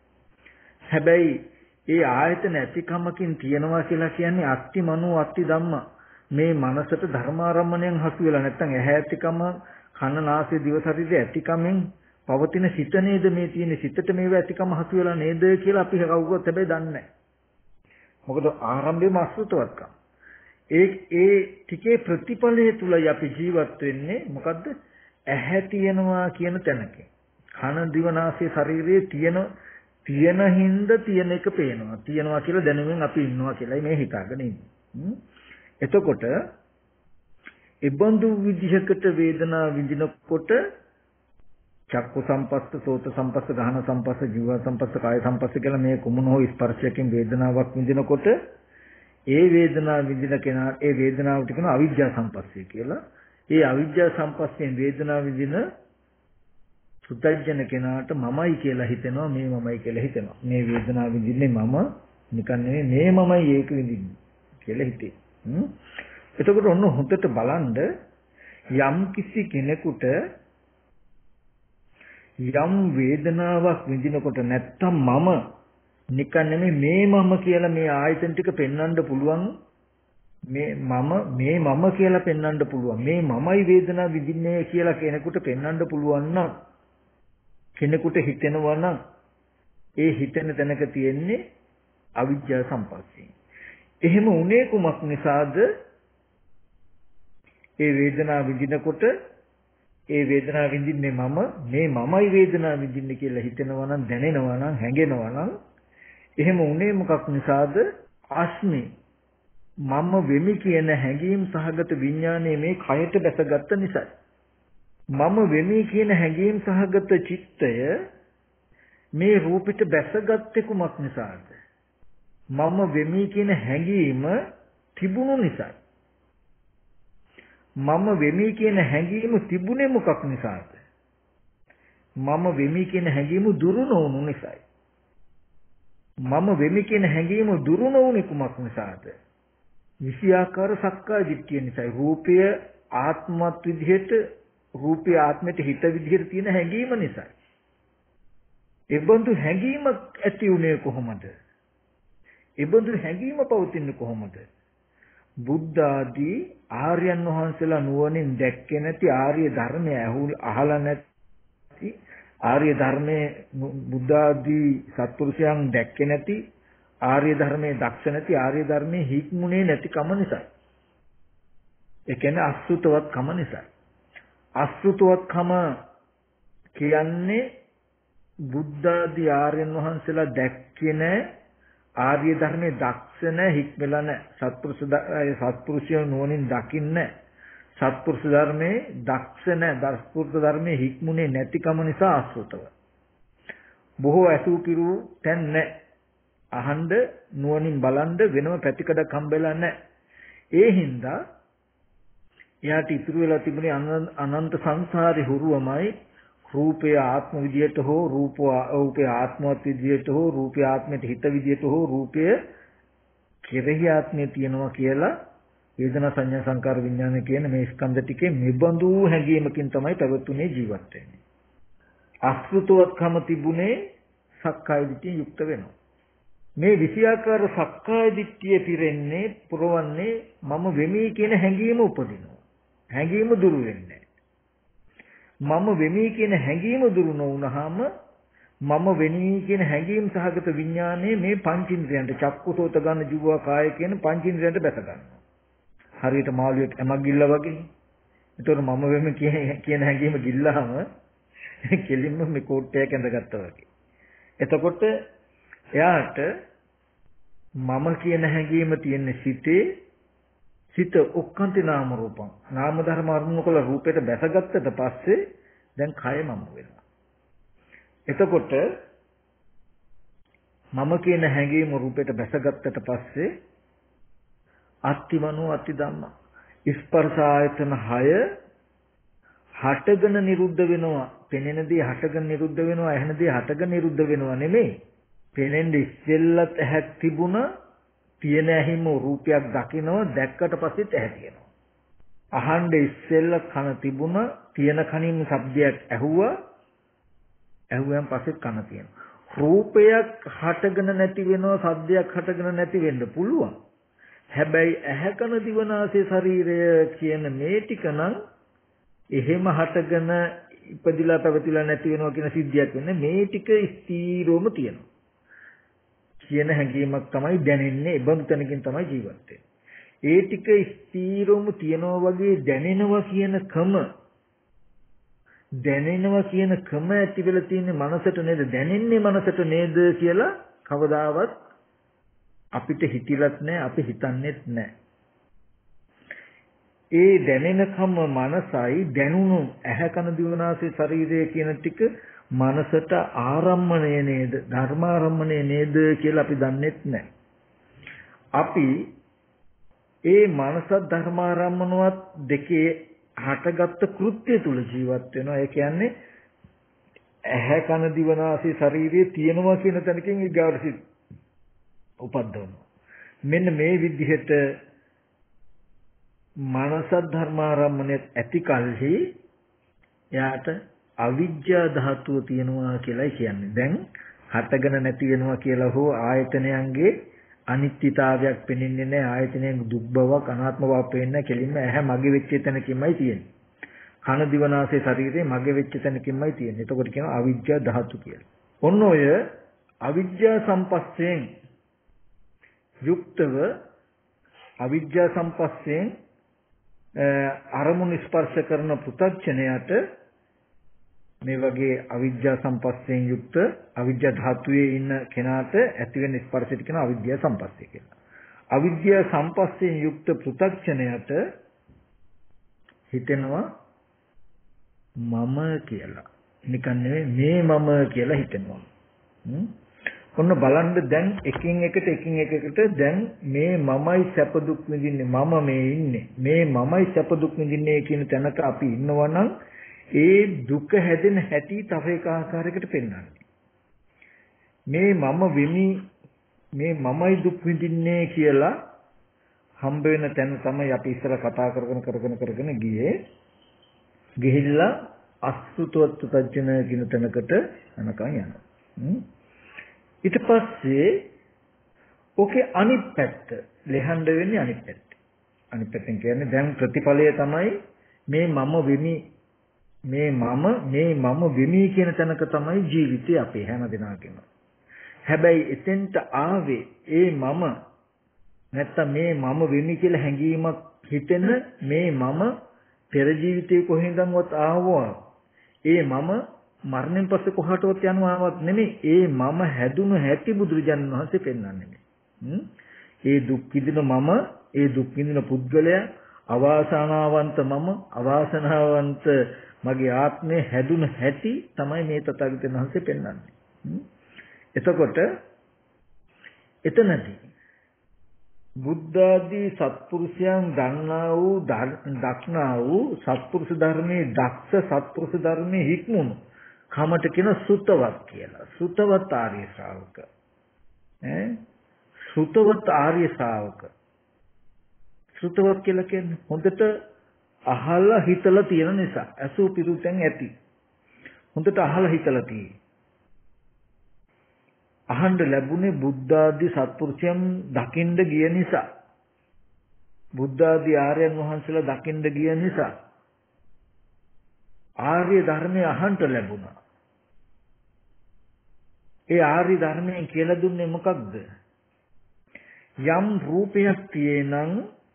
හැබැයි ඒ ආයතන ඇතිකමකින් තියෙනවා කියලා කියන්නේ අත්ති මනෝ අත්ති ධම්මා. මේ මනසට ධර්මාරම්මණයෙන් හසු වෙලා නැත්නම් ඇහැ ඇතිකම කන නාසය දිව ශරීරය ඇතිකමෙන් පවතින සිත නේද මේ තියෙන සිතට මේව ඇතිකම හසු වෙලා නේද කියලා අපි කවුරුත් හැබැයි දන්නේ නැහැ. මොකද ආරම්භයේම අසුතවත්කම. ඒ ඒ ටිකේ ප්‍රතිඵලයේ තුලයි අපි ජීවත් වෙන්නේ. මොකද්ද? ඇහැ තියෙනවා කියන තැනක. කන දිව නාසය ශරීරයේ තියෙන තියෙන හින්ද තියෙන එක පේනවා. තියෙනවා කියලා දැනුමින් අපි ඉන්නවා කියලායි මේ හිතාගෙන ඉන්නේ. එතකොට ඉබඳු විදිහකට වේදනා විඳිනකොට චක්කු සම්පස්ස, සෝත සම්පස්ස, ගහන සම්පස්ස, ජීව සම්පස්ස, කාය සම්පස්ස කියලා මේ කුමන හෝ ස්පර්ශයකින් වේදනාවක් විඳිනකොට ඒ වේදනාව විඳින කෙනා ඒ වේදනාවට කියන අවිජ්ජා සම්පස්සය කියලා. ඒ අවිජ්ජා සම්පස්සයෙන් වේදනාව විඳින සුද්ධජන කෙනාට මමයි කියලා හිතෙනවා, මේ මමයි කියලා හිතෙනවා. මේ වේදනාව විඳින්නේ මම නිකන් නෙමෙයි මේ මමයි ඒක විඳින්නේ කියලා හිතේ. එතකොට ඔන්න හොඳට බලන්න යම් කිසි කෙනෙකුට යම් වේදනාවක් විඳිනකොට නැත්තම් මම නිකන් නෙමෙයි මේ මම කියලා මේ ආයතන ටික පෙන්වන්න පුළුවන්. මේ මම මේ මම කියලා පෙන්වන්න පුළුවන්. මේ මමයි වේදනාව විඳින්නේ කියලා කෙනෙකුට පෙන්වන්න පුළුවන් නම් කෙනෙකුට හිතෙනවා නම් ඒ හිතෙන තැනක තියෙන්නේ අවිජ්ජා සම්පස්සේ. එහෙම උනේ කුමක් නිසාද? ඒ වේදනාව විඳිනකොට ඒ වේදනාව විඳින්නේ මම මේ මමයි වේදනාව විඳින්නේ කියලා හිතෙනවා නම් දැනෙනවා නම් හැඟෙනවා නම් එහෙම උනේ මොකක් නිසාද? ආස්මි මම වෙමි කියන හැඟීම් සහගත විඥානයේ මේ කයට දැසගත්ත නිසායි. මම වෙමි කියන හැඟීම් සහගත චිත්තය මේ රූපෙට දැසගත්තේ කුමක් නිසාද? මම වෙමි කියන හැඟීම තිබුණු නිසායි. මම වෙමි කියන හැඟීම තිබුණේ මොකක් නිසාද? මම වෙමි කියන හැඟීම දුරු නොවුණු නිසායි. මම වෙමි කියන හැඟීම දුරු නොවුනේ කුමක් නිසාද? විෂයාකාර සක්කාය දිට්ඨිය නිසායි. රූපය ආත්මත් විදිහට රූපය ආත්මයට හිත විදිහට තියෙන හැඟීම නිසායි. ඒබඳු හැඟීමක් ඇති උනේ කොහොමද? ඒබඳු හැඟීම පවතින්නේ කොහොමද? බුද්ධ ආදී ආර්යයන් වහන්සේලා නුවණින් දැක්කේ නැති ආර්ය ධර්මය අහලා නැති ආර්ය ධර්මයේ බුද්ධ ආදී සත්පුරුෂයන් දැක්කේ නැති ආර්ය ධර්මයේ දක්ෂ නැති ආර්ය ධර්මයේ හික්මුනේ නැති කම නිසා. ඒ කියන්නේ අසුතවත් කම නිසා. අසුතවත් කම කියන්නේ බුද්ධ ආදී ආර්යයන් වහන්සේලා දැක්කේ නැහැ ආර්ය ධර්මයේ දක්ෂ නැහැ හික්මලා නැහැ සත්පුරුෂ සත්පුරුෂයන් නුවණින් දකින්නේ සත්පුරුෂ ධර්මයේ දක්ෂ නැහැ. සත්පුරුෂ ධර්මයේ හික්මුනේ නැතිකම නිසා ආශ්‍රිතව. බොහෝ ඇසූ කිරු තැන් නැහැ. අහඬ නුවණින් බලන්ද වෙනම පැතිකඩක් හම්බෙලා නැහැ. ඒ හින්දා එයාට ඉතුරු වෙලා තිබුණේ අනන්ත සංසාරේ හුරුවමයි රූපය ආත්ම විදියට හෝ රූපය ආත්මවත් විදියට හෝ රූපය ආත්මයට හිත විදියට හෝ රූපය කෙරෙහි ආත්මය තියෙනවා කියලා වේදනා සංඥා සංකාර විඥාන කියන මේ ස්කන්ධ ටිකේ නිබඳු හැඟීමකින් තමයි පැවතුනේ ජීවත් වෙන්නේ. අසෘතවත්කම තිබුණේ සක්කාය දිට්ඨිය යුක්ත වෙනවා. මේ විෂයාකාර සක්කාය දිට්ඨිය පිරෙන්නේ පුරවන්නේ මම වෙමි කියන හැඟීම උපදිනවා. හැඟීම දුරු වෙන්නේ මම වෙමි කියන හැඟීම දුරු නොවුනහම මම වෙමි කියන හැඟීම් සහගත විඥානයේ මේ පංචින්ද්‍රයන්ට චක්කුසෝත ගන්න ජීව කාය කියන පංචින්ද්‍රයන්ට බැස ගන්නවා. හරියට මාළුවෙක් ඇමක් ගිල්ලා වගේ. ඒතකොට මම වෙමි කියන හැඟීම ගිල්ලාම කෙලින්ම මේ කෝට්ටයක් ඇඳගත්තා වගේ. එතකොට එයාට මම කියන හැඟීම තියෙන සිතේ සිත ඔක්කාන්ති නාම රූපං නාම ධර්ම අරමුණු කළ රූපයට බැසගත්තට පස්සේ දැන් කය මම වෙනවා. එතකොට මම කියන හැඟීම රූපයට බැසගත්තට පස්සේ අත්තිමනෝ අත්ති ධම්ම ස්පර්ශ ආයතන හය හටගෙන නිරුද්ධ වෙනවා. පෙනෙන දේ හටගෙන නිරුද්ධ වෙනවා. ඇහෙන දේ හටගෙන නිරුද්ධ වෙනවා නෙමෙයි. පෙනෙන්නේ ඉස්සෙල්ලත් ඇහක් තිබුණා. තියෙන ඇහිම රූපයක් දකිනවා. දැක්කට පස්සෙත් ඇහැ තියෙනවා. අහන්න ඉස්සෙල්ල කන තිබුණා. තියෙන කනින් ශබ්දයක් ඇහුවා. ඇහුවෙන් පස්සෙත් කන තියෙනවා. රූපයක් හටගෙන නැති වෙනවා. ශබ්දයක් හටගෙන නැති වෙන්න පුළුවන්. හැබැයි ඇහැ කන දිවනාසය ශරීරය කියන මේ ටික නම් එහෙම හටගෙන ඉපදිලා පැවතිලා නැති වෙනවා කියන සිද්ධියක් වෙන්නේ මේ ටික ස්ථීරවම තියෙනවා. කියන හැඟීමක් තමයි දැනෙන්නේ. ඒ බඳු තැනකින් තමයි ජීවත් වෙන්නේ. ඒ ටික ස්ථීරවම තියනවා වගේ දැනෙනවා කියන කම දැනෙනවා කියන කම ඇති වෙලා තියෙන්නේ මනසට නේද? දැනෙන්නේ මනසට නේද කියලා කවදාවත් අපිට හිතිලත් නැහැ. අපි හිතන්නේත් නැහැ. ඒ දැනෙන කම මනසයි දැනුණු ඇහැ කන දිවනාසය ශරීරය කියන ටික මනසට ආරම්මණය නේද? ධර්මාරම්මණය නේද කියලා අපි දන්නෙත් නැහැ. අපි ඒ මනස ධර්මාරම්මනවත් දෙකේ හටගත්තු කෘත්‍ය තුල ජීවත් වෙනවා. ඒ කියන්නේ ඇහැ කන දිවනාසය ශරීරය තියෙනවා කියන තැනකින් ඊගාවට උපද්දවනවා. මෙන්න මේ විදිහට මනස ධර්මාරම්මණයත් ඇති කලෙහි එයාට අවිජ්ජා ධාතුව තියෙනවා කියලායි කියන්නේ. දැන් හටගෙන නැති වෙනවා කියලා හෝ ආයතනයන්ගේ අනිත්‍යතාවයක් පෙනෙන්නේ නැහැ. ආයතනයන් දුක් බවක් අනාත්ම බවක් පේන්නේ කෙලින්ම ඇහැ මගේ වෙච්ච තැනකින්මයි තියෙන්නේ. කන දිවනාසය ශරීරේ මගේ වෙච්ච තැනකින්මයි තියෙන්නේ. එතකොට කියනවා අවිජ්ජා ධාතු කියලා. ඔන්න ඔය අවිජ්ජා සම්පස්යෙන් යුක්තව අවිජ්ජා සම්පස්යෙන් අරමුණු ස්පර්ශ කරන පුතග්ජනයට මේ වගේ අවිජ්ජා සම්පස්යෙන් යුක්ත අවිජ්ජා ධාතුවේ ඉන්න කෙනාට ඇති වෙන ස්පර්ශයට කියන අවිද්‍යා සම්පස්ය කියලා. අවිද්‍යා සම්පස්යෙන් යුක්ත පුතග්ජනයට හිතෙනවා මම කියලා. නිකන් නෙවෙයි මේ මම කියලා හිතෙනවා. ඔන්න බලන්න දැන් එකින් එකට එකින් එකකට දැන් මේ මමයි සැප දුක් විඳින්නේ මම මේ ඉන්නේ මේ මමයි සැප දුක් විඳින්නේ කියන තැනක අපි ඉන්නවා නම් ඒ දුක හැදෙන හැටි තව එක ආකාරයකට පෙන්වන්නේ. මේ මම වෙමි මේ මමයි දුක් විඳින්නේ කියලා හම්බ වෙන තැන තමයි අපි ඉස්සර කතා කරගෙන කරගෙන කරගෙන ගියේ. ගිහිල්ලා අසුතවත් තජ්ජන කියන තැනකට අනකන් යනවා. ඊට පස්සේ ඔකේ අනිත් පැත්ත ලෙහඬ වෙන්නේ අනිත් පැත්ත. අනිත් පැත්තෙන් කියන්නේ දැන් ප්‍රතිඵලය තමයි මේ මම වෙමි මේ මම මේ මම වෙමි කියන තැනක තමයි ජීවිතය අපේ හැම දිනකම. හැබැයි එතෙන්ට ආවේ ඒ මම නැත්තම් මේ මම වෙමි කියලා හැඟීමක් හිතෙන මේ මම පෙර ජීවිතේ කොහෙන්දන්වත් ආවෝ ඒ මම මරණයෙන් පස්සේ කොහාටවත් යනවාවත් නෙමෙයි. ඒ මම හැදුණු හැටි බුදුරජාණන් වහන්සේ පෙන්වන්නේ. ඒ දුක් විඳින මම, ඒ දුක් විඳින පුද්ගලයා අවාසනාවන්ත මම අවාසනාවන්ත මගේ ආත්මේ හැදුන හැටි තමයි මේ තථාගතයන් වහන්සේ පෙන්වන්නේ. එතකොට එතනදී බුද්ධ ආදී සත්පුරුෂයන් දන්නා වූ දක්නා වූ සත්පුරුෂ ධර්මයේ දක්ෂ සත්පුරුෂ ධර්මයේ හික්මුණු කමට කියන සුතවත් කියලා. සුතවත් ආර්ය ශ්‍රාවක. ඈ සුතවත් ආර්ය ශ්‍රාවක. සුතවත් කියලා කියන්නේ හොඳට අහලා හිතලා තියෙන නිසා. අසු පිරුතෙන් ඇති. හොඳට අහලා හිතලා තියෙන්නේ. අහන්න ලැබුණේ බුද්ධ ආදී සත්පුරුෂයන් දකින්න ගිය නිසා. බුද්ධ ආදී ආර්යයන් වහන්සේලා දකින්න ගිය නිසා. ආර්ය ධර්මය අහන්න ලැබුණා. ඒ ආර්ය ධර්මයෙන් කියලා දුන්නේ මොකක්ද? යම් රූපයක් තියෙනං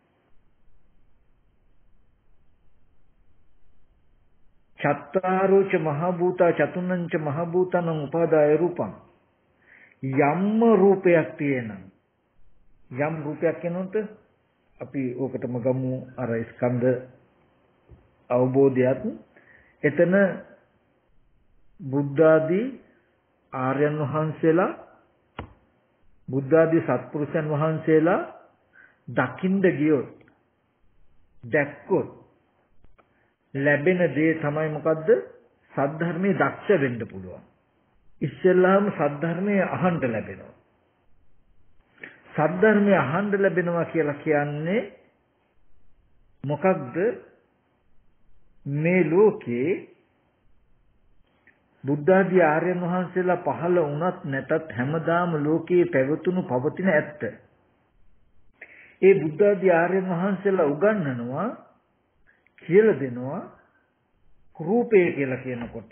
චත්තාරෝච මහ භූතා චතුන්නංච මහ භූතං උපාදාය රූපං යම් රූපයක් තියෙනං යම් රූපයක් කියනොත් අපි ඕකටම ගමු අර ස්කන්ධ අවබෝධයත් එතන බුද්ධ ආදී ආර්යයන් වහන්සේලා බුද්ධ ආදී සත්පුරුෂයන් වහන්සේලා දකින්න ගියොත් දැක්කොත් ලැබෙන දේ තමයි මොකද්ද? සද්ධර්මයේ දක්ෂ වෙන්න පුළුවන්. ඉස්සෙල්ලාම සද්ධර්මයේ අහන්න ලැබෙනවා. සද්ධර්මයේ අහන්න ලැබෙනවා කියලා කියන්නේ මොකක්ද? මේ ලෝකේ බුද්ධ ආදී ආර්යයන් වහන්සේලා පහළ වුණත් නැතත් හැමදාම ලෝකේ පැවතුණු පවතින ඇත්ත. ඒ බුද්ධ ආදී ආර්යයන් වහන්සේලා උගන්වනවා කියලා දෙනවා රූපය කියලා කියනකොට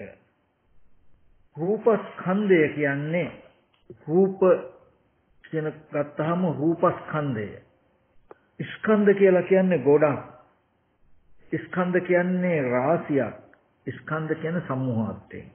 රූපස්කන්ධය කියන්නේ රූප කියන ගත්තාම රූපස්කන්ධය ස්කන්ධ කියලා කියන්නේ ගොඩක් ස්කන්ධ කියන්නේ රාශියක් ස්කන්ධ කියන්නේ සමූහාර්ථය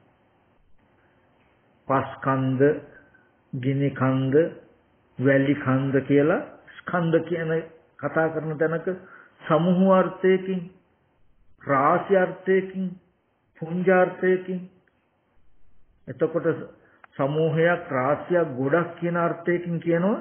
පස්කන්ධ ගිනි කන්ද වැලි කන්ද කියලා ස්කන්ධ කියන කතා කරන තැනක සමූහාර්ථයකින් රාශියාර්ථයකින් පුංජාර්ථයකින් එතකොට සමූහයක් රාශියක් ගොඩක් කියන අර්ථයකින් කියනවා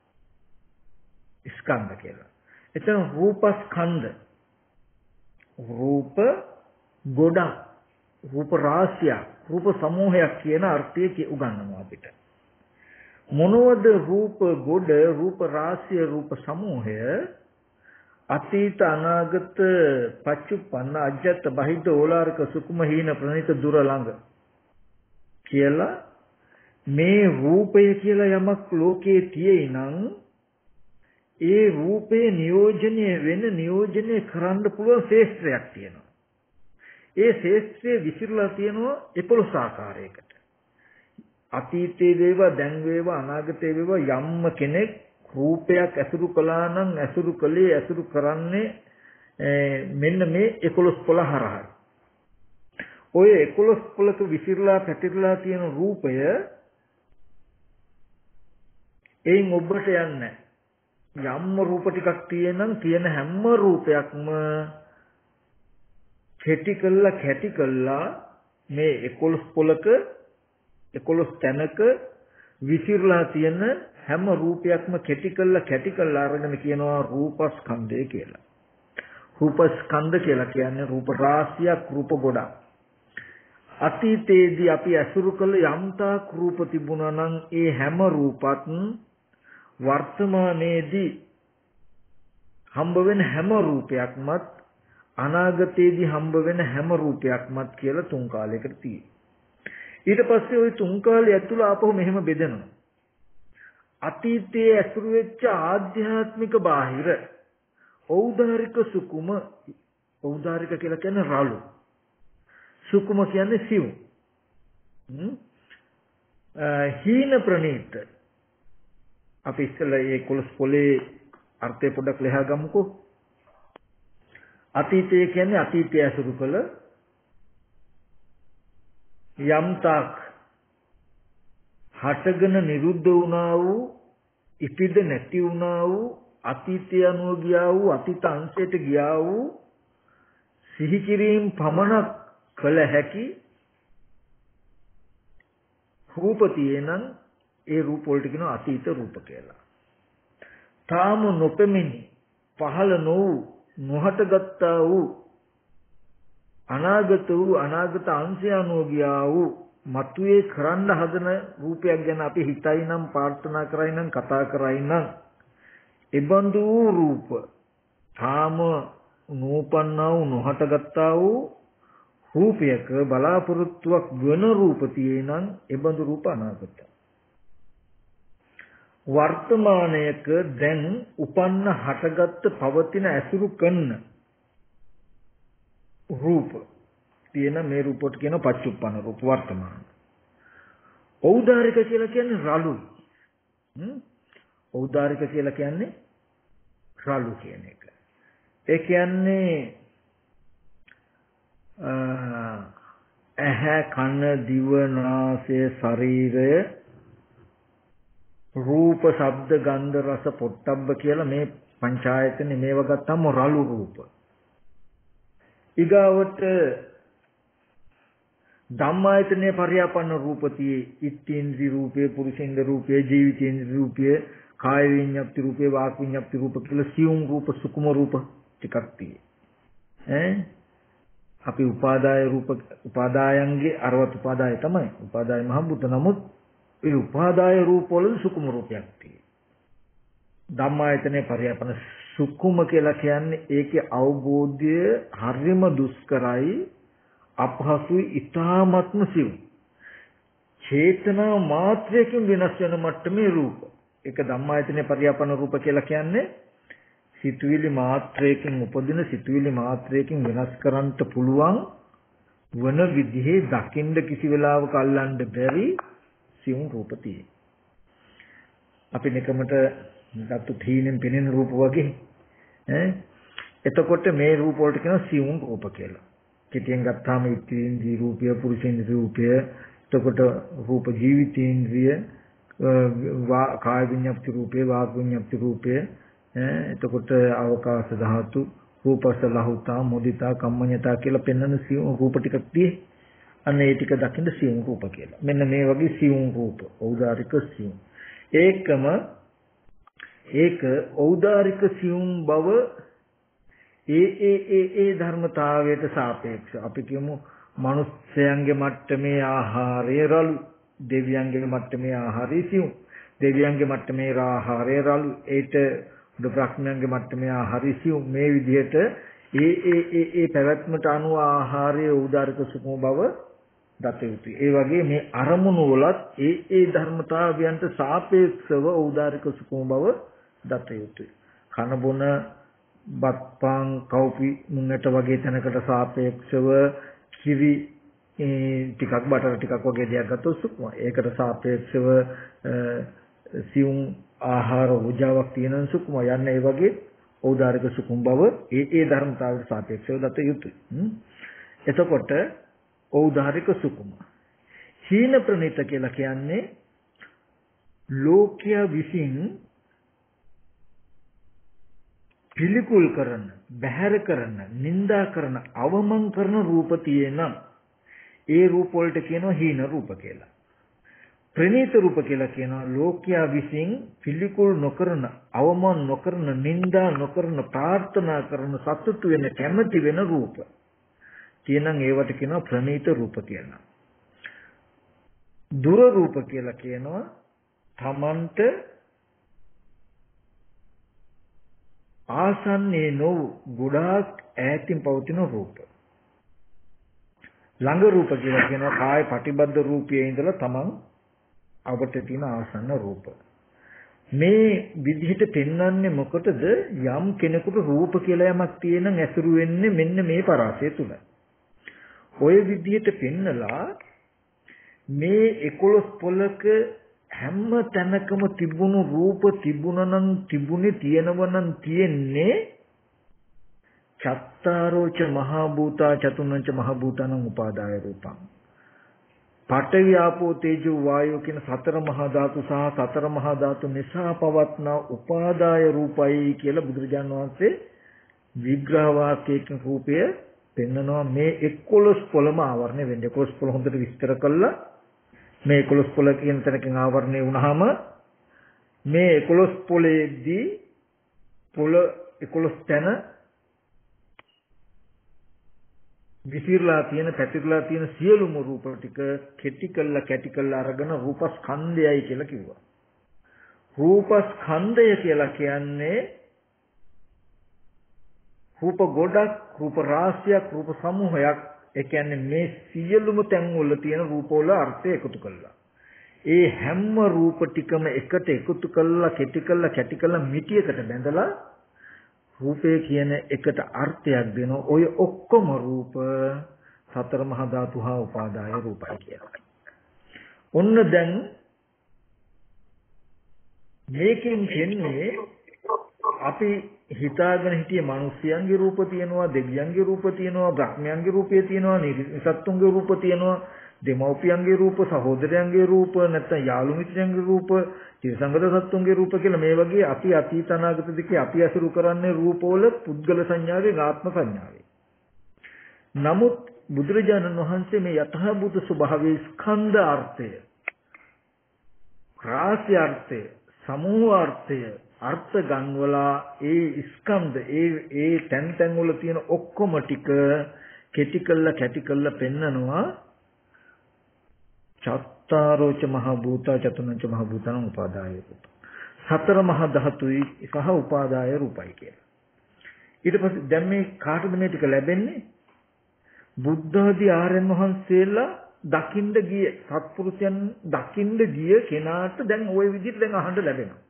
ස්කන්ධ කියලා. එතන රූපස්කන්ධ රූප ගොඩක් රූප රාශියක් රූප සමූහයක් කියන අර්ථය උගන්වනවා අපිට. මොනවද රූප ගොඩ රූප රාශිය රූප සමූහය අතීත අනාගත පච්චුප්පන්න අජ්ජත් බහිද්ද ඕලාරික සුකුම හීන ප්‍රණීත දුර ළඟ කියලා මේ රූපය කියලා යමක් ලෝකයේ තියෙයි නම් ඒ රූපේ නියෝජනය වෙන නියෝජනය කරන්න පුළුවන් ශේෂ්ත්‍රයක් තියෙනවා. ඒ ශේෂ්ත්‍රය විසිරලා තියෙනවා එකොළොස් ආකාරයකට. අතීතයේ වේවා දැන් වේවා අනාගතයේ වේවා යම්ම කෙනෙක් රූපයක් ඇසුරු කළා නම් ඇසුරු කලේ ඇසුරු කරන්නේ මෙන්න මේ එකොළොස් පොළ හරහා. ඔය එකොළොස් පොළක විසිරලා පැතිරලා තියෙන රූපය එයින් ඔබට යන්නේ යම්ම රූප ටිකක් තියෙනම් තියෙන හැම රූපයක්ම කැටි කළා කැටි කළා මේ එකොළොස් පොළක එකොළොස් තැනක විසිරලා තියෙන හැම රූපයක්ම කැටි කළා කැටි කළා අරගෙන කියනවා රූපස්කන්ධය කියලා. රූපස්කන්ධ කියලා කියන්නේ රූප රාශියක් රූප ගොඩක්. අතීතයේදී අපි අසුරු කළ යම්තාක් රූප තිබුණා නම් ඒ හැම රූපත් වර්තමානයේදී හම්බ වෙන හැම රූපයක්මත් අනාගතයේදී හම්බ වෙන හැම රූපයක්මත් කියලා තුන් කාලයකට තියෙනවා. ඊට පස්සේ ওই තුන් කාලය ඇතුළ ආපහු මෙහෙම බෙදෙනවා. අතීතයේ ඇසුරු වෙච්ච ආධ්‍යාත්මික බාහිර ඖදාරික සුකුම ඖදාරික කියලා කියන්නේ රළු සුකුම කියන්නේ සිව් හීන ප්‍රනීත අපි ඉස්සෙල්ලා මේ කොළස් පොලේ අර්ථය පොඩ්ඩක් ලියා ගමුකෝ. අතීතය කියන්නේ අතීතය ඇසුරු කළ යම්තාක් හටගෙන නිරුද්ධ වුණා වූ ඉපිද නැති වුණා වූ අතීතය අනුව ගියා වූ අතීත අංශයට ගියා වූ සිහි කිරීම පමණක් කළ හැකි රූප තියෙනං ඒ රූප වලට කියනවා අතීත රූප කියලා. තාම නොපෙමිනි පහළ නොවූ නොහටගත්තා වූ අනාගත වූ අනාගත අංශය අනුව ගියා වූ මතුවේ කරන්න හදන රූපයක් ගැන අපි හිතයි නම් ප්‍රාර්ථනා කරයි නම් කතා කරයි නම් එබඳු රූප තාම නූපන්නා වූ නොහටගත්තා වූ රූපයක බලාපොරොත්තුවක් වන රූප තියෙනං එබඳු රූප අනාගත වර්තමානයක දැන් උපන්න හටගත් පවතින ඇසුරු කරන රූප තියෙන මේ රූපොට කියන පච්චුප්පන්න රූප වර්තමාන. ඖදාරික කියලා කියන්නේ රළුයි. හ්ම් ඖදාරික කියලා කියන්නේ රළු කියන එක. ඒ කියන්නේ ඇහැ කන දිව නාසය ශරීරය රූප ශබ්ද ගන්ධ රස පොට්ටබ්බ කියලා මේ පංචායතන මේව ගත්තම රළු රූප. ඊගාවට ධම්මායතනේ පරියාපන්න රූපතියේ ඉත්තේන්ද්‍රි රූපේ පුරුෂේන්ද්‍ර රූපේ ජීවිතේන්ද්‍රි රූපේ කාය විඤ්ඤාප්ති රූපේ වාක් විඤ්ඤාප්ති රූප කියලා සියුම් රූප සුකුම රූප ටිකක් තියෙන්නේ ඈ අපි උපාදාය රූප උපාදායන්ගේ අරවත් උපාදාය තමයි උපාදාය මහ බුත නමුත් ඒ උපාදාය රූප වල සුකුම රූපයක් තියෙනවා ධම්මායතනේ පරියාපන්න සුකුම කියලා කියන්නේ ඒකේ අවබෝධය හරිම දුෂ්කරයි අපහසුයි ඊ타ත්ම සිව් චේතනා මාත්‍රයකින් වෙනස් වෙන මට්ටමේ රූප ඒක ධම්මායතනේ පරියාපන්න රූප කියලා කියන්නේ සිතුවිලි මාත්‍රයකින් උපදින සිතුවිලි මාත්‍රයකින් වෙනස් කරන්නට පුළුවන් වන විදිහේ දකින්න කිසි වෙලාවක අල්ලන්න බැරි සිව් රූප තියෙනවා අපි නිකමට ගත්ත තීනෙන් පෙනෙන රූප වගේ ඈ එතකොට මේ රූප වලට කියනවා සිව් රූප කියලා කෙටියෙන් ගත්තාම ඉන්ද්‍රිය රූපය පුරුෂේන්ද්‍ර රූපය එතකොට රූප ජීවිතේන්ද්‍රිය කාය විඤ්ඤාප්ති රූපේ වාග් විඤ්ඤාප්ති රූපේ එතකොට අවකාශ ධාතු රූපස ලහුතා මුදිතා කම්මඤ්ඤතා කියලා පෙන්වන සිව් රූප ටිකක් tie අන්න ඒ ටික දකින්න සිව් රූප කියලා මෙන්න මේ වගේ සිව් රූප ඖදාරික සිව් ඒකම ඒක ඖදාරික සිව් බව ඒ ඒ ඒ ඒ ධර්මතාවයට සාපේක්ෂ අපි කියමු මනුස්සයන්ගේ මට්ටමේ ආහාරය රළු දෙවියන්ගේ මට්ටමේ ආහාරය සිව් දෙවියන්ගේ මට්ටමේ ආහාරය රළු ඒට බ්‍රහ්මයන්ගේ මට්ටමේ ආහාරය සිව් මේ විදිහට ඒ ඒ ඒ ඒ පැවැත්මට අනුව ආහාරයේ ඖදාරික සුකුම බව දත යුතුයි ඒ වගේ මේ අරමුණු වලත් ඒ ඒ ධර්මතාවයන්ට සාපේක්ෂව ඖදාරික සුකුම බව දත යුතුයි කන බොන බත්පාන් කව්පි මුන්නට වගේ තැනකට සාපේක්ෂව කිරි ටිකක් බටර් ටිකක් වගේ දෙයක් ගත්තොත් සුකුම ඒකට සාපේක්ෂව සියුම් ආහාර උජාවක් තියෙන සුකුම යන්නේ ඒ වගේ ඖදාරික සුකුම බව ඒ ඒ ධර්මතාවයට සාපේක්ෂව දත යුතුයි එතකොට ඖදාරික සුකුම හීන ප්‍රණීත කියලා කියන්නේ ලෝකයා විසින් පිළිකුල් කරන, බැහැර කරන, නිඳා කරන, අවමන් කරන රූප තියෙනම් ඒ රූප වලට කියනවා හීන රූප කියලා. ප්‍රණීත රූප කියලා කියනවා ලෝකයා විසින් පිළිකුල් නොකරන, අවමන් නොකරන, නිඳා නොකරන, ප්‍රාර්ථනා කරන, සතුටු වෙන, කැමැති වෙන රූප. කියනනම් ඒවට කියනවා ප්‍රණීත රූප කියලා. දුර රූප කියලා කියනවා තමන්ට ආසන්නේ නො ගොඩාක් ඈතින් පවතින රූප. ළඟ රූප කියලා කියනවා කාය ප්‍රතිබද්ධ රූපයේ ඉඳලා තමන් අපට තියෙන ආසන්න රූප. මේ විදිහට පෙන්වන්නේ මොකටද? යම් කෙනෙකුට රූප කියලා යමක් තියෙනන් ඇසුරු වෙන්නේ මෙන්න මේ පරාසය තුල. ඔය විදිහට පෙන්නලා මේ එකොළොස් පොලක හැම තැනකම තිබුණු රූප තිබුණනම් තිබුණේ තියෙනවනම් තියෙන්නේ චත්තාරෝච මහා භූතා චතුන්නංච මහා භූතානං උපාදාය රූපං. පඨවි ආපෝ තේජෝ වායෝ කියන සතර මහා ධාතු සහ සතර මහා ධාතු නිසා පවත්නා උපාදාය රූපයි කියලා බුදුරජාණන් වහන්සේ විග්‍රහ වාක්‍යයකින් රූපය පෙන්නනවා. මේ එකොළොස් පොළම ආවරණය වෙන්නේ. එකොළොස් පොළ හොඳට විස්තර කළා. මේ එකොළොස් පොළ කියන තැනකින් ආවරණය වුණාම මේ එකොළොස් පොළේදී පොළ එකොළොස් තැන විසිරලා තියෙන පැතිරලා තියෙන සියලුම රූප ටික කෙටි කළා කැටි කළා අරගෙන රූපස්කන්ධයයි කියලා කිව්වා. රූපස්කන්ධය කියලා කියන්නේ රූප ගොඩක්, රූප රාශියක්, රූප සමූහයක්. ඒ කියන්නේ මේ සියලුම තැන් වල තියෙන රූප වල අර්ථය එකතු කළා. ඒ හැම රූප ටිකම එකට එකතු කළා, කෙටි කළා, කැටි කළා මිටියකට බැඳලා රූපය කියන එකට අර්ථයක් දෙන ඔය ඔක්කොම රූප සතර මහා ධාතු හා උපාදාය රූපයි කියලා. ඔන්න දැන් මේකෙන් කියන්නේ අපි හිතාගෙන හිටියේ මිනිස්යන්ගේ රූප තියෙනවා, දෙවියන්ගේ රූප තියෙනවා, බ්‍රහ්මයන්ගේ රූපය තියෙනවා, නිසත්තුන්ගේ රූප තියෙනවා, දෙමව්පියන්ගේ රූප, සහෝදරයන්ගේ රූප, නැත්නම් යාළු මිත්‍රයන්ගේ රූප, තිරසංගත සත්තුන්ගේ රූප කියලා මේ වගේ අපි අතීත අනාගත දෙකේ අපි අසුරු කරන්නේ රූපවල පුද්ගල සංඥාවේ ආත්ම සංඥාවේ. නමුත් බුදුරජාණන් වහන්සේ මේ යථාභූත ස්වභාවයේ ස්කන්ධ අර්ථය, රාශි අර්ථය, සමූහ අර්ථය අර්ථ ගන්වලා ඒ ස්කන්ධ ඒ ඒ තැන් තැන් වල තියෙන ඔක්කොම ටික කෙටි කළා කැටි කළා පෙන්නනවා. චත්තාරෝච මහ භූතා චතුනංච මහ භූතං උපාදාය රූප. සතර මහා ධාතුයි සහ උපාදාය රූපයි කියලා. ඊට පස්සේ දැන් මේ කාටද මේ ටික ලැබෙන්නේ? බුද්ධ ආදී ආර්යයන් වහන්සේලා දකින්න ගිය සත්පුරුෂයන් දකින්න ගිය කෙනාට දැන් ওই විදිහට දැන් අහන්න ලැබෙනවා.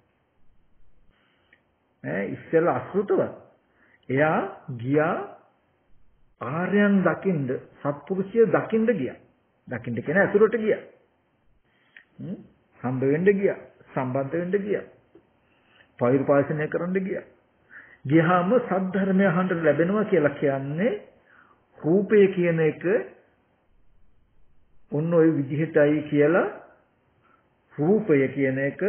ඈ ඉස්සෙල්ලා අසෘතවත්. එයා ගියා ආර්යයන් දකින්න, සත්පුරුෂය දකින්න ගියා. දකින්න කෙනා ඇතුළට ගියා. හ්ම් හම්බ වෙන්න ගියා. සම්බන්ධ වෙන්න ගියා. පෛරුපාසනය කරන්න ගියා. ගියාම සද්ධර්මය අහන්න ලැබෙනවා කියලා කියන්නේ රූපය කියන එක ඔන්න ඔය විදිහටයි කියලා රූපය කියන එක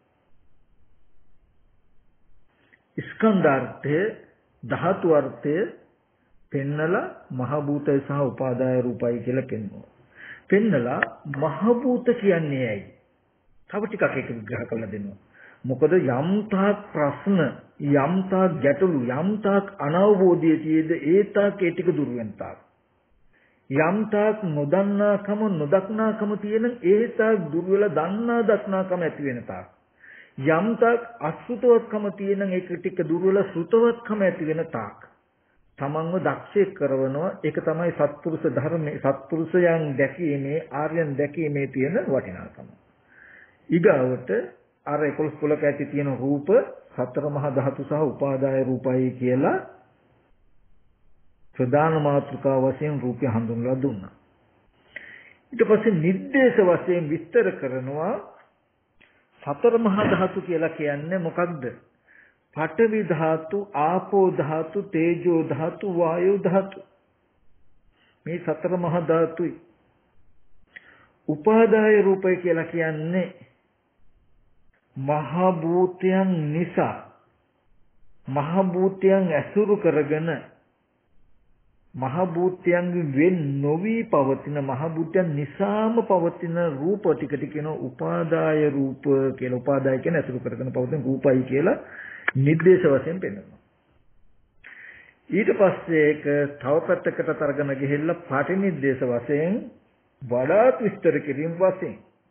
ස්කන්ධාර්ථය ධාතු අර්ථය පෙන්නලා මහ භූතය සහ උපාදාය රූපයි කියලා පෙන්වනවා. පෙන්නලා මහ භූත කියන්නේ ඇයි? තව ටිකක් ඒක විග්‍රහ කරලා දෙනවා. මොකද යම් තාක් ප්‍රශ්න, යම් තාක් ගැටලු, යම් තාක් අනවබෝධය තියෙද ඒ තාක් ඒ ටික දුර වෙන තාක්. යම් තාක් නොදන්නාකම, නොදක්නාකම තියෙන ඒ තාක් දුර වෙලා දන්නා දක්නාකම ඇති වෙන තාක්. යම් තාක් අසෘතවත්කම තියෙන ඒක ටික දුර වෙලා සෘතවත්කම ඇති වෙන තාක්. තමන්ව දක්ෂයෙක් කරනවා. ඒක තමයි සත්පුරුෂ ධර්මයේ, සත්පුරුෂයන් දැකීමේ, ආර්යයන් දැකීමේ තියෙන වටිනාකම. ඊගාවට අර එකොළොස් පොළක ඇති තියෙන රූප සතර මහා ධාතු සහ උපාදාය රූපයි කියලා ප්‍රධාන මාතෘකාව වශයෙන් රූපය හඳුන්වලා දුන්නා. ඊට පස්සේ නිर्देश වශයෙන් විස්තර කරනවා සතර මහා ධාතු කියලා කියන්නේ මොකක්ද? පඨවි ධාතු, ආපෝ ධාතු, තේජෝ ධාතු, වායෝ ධාතු. මේ සතර මහා ධාතුයි. උපාදාය රූපය කියලා කියන්නේ මහ භූතයන් නිසා, මහ භූතයන් ඇසුරු කරගෙන මහ භූතයන් වෙන් නොවි පවතින, මහ භූතයන් නිසාම පවතින රූප ටිකට කියන උපාදාය රූප කියලා. උපාදාය කියන්නේ ඇසුරු කරගෙන පවතින රූපයි කියලා නිर्देश වශයෙන් පෙන්නනවා. ඊට පස්සේ ඒක තව පැත්තකට අරගෙන ගිහිල්ලා පාටිනිर्देश වශයෙන් වඩාත් විස්තර කිරීම වශයෙන්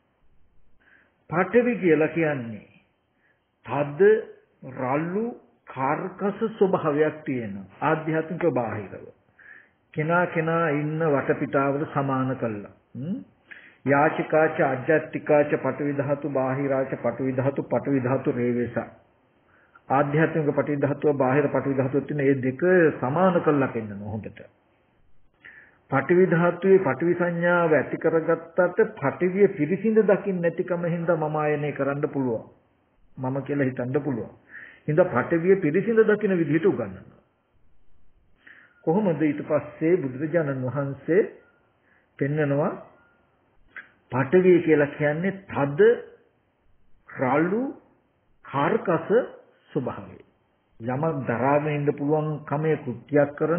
පඨවි කියලා කියන්නේ තද රළු කාර්කස ස්වභාවයක් තියෙන ආධ්‍යාත්මික බාහිරව කෙනා කෙනා ඉන්න වටපිටාවට සමාන කළා. යාචිකාච අජ්ජත්තිකාච පඨවි ධාතු, බාහිරාච පඨවි ධාතු, පඨවි ධාතු රේවේස. ආධ්‍යාත්මික පඨවි ධාතුව, බාහිර පඨවි ධාතුව තියෙන මේ දෙක සමාන කළා කියනවා හොඳට. පඨවි ධාතුවේ පඨවි සංඥාව ඇති කරගත්තට පඨවිය පිරිසිඳ දකින්න නැතිකම හින්දා මම ආයනය කරන්න පුළුවන්. මම කියලා හිතන්න පුළුවන්. හින්දා පඨවිය පිරිසිඳ දකින්න විදිහට උගන්වනවා. කොහොමද ඊට පස්සේ බුදුරජාණන් වහන්සේ පෙන්නනවා පඨවි කියලා කියන්නේ තද රළු කාර්කස ස්වභාවය. යමක් දරාගෙන ඉන්න පුළුවන් කමේ කෘත්‍යයක් කරන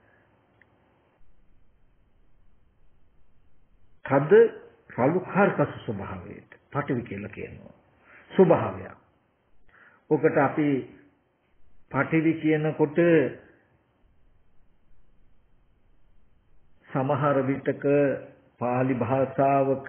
තද රළු කාර්කස ස්වභාවයට පඨවි කියලා කියනවා. ස්වභාවය. ඔකට අපි පඨවි කියනකොට සමහර විටක පාලි භාෂාවක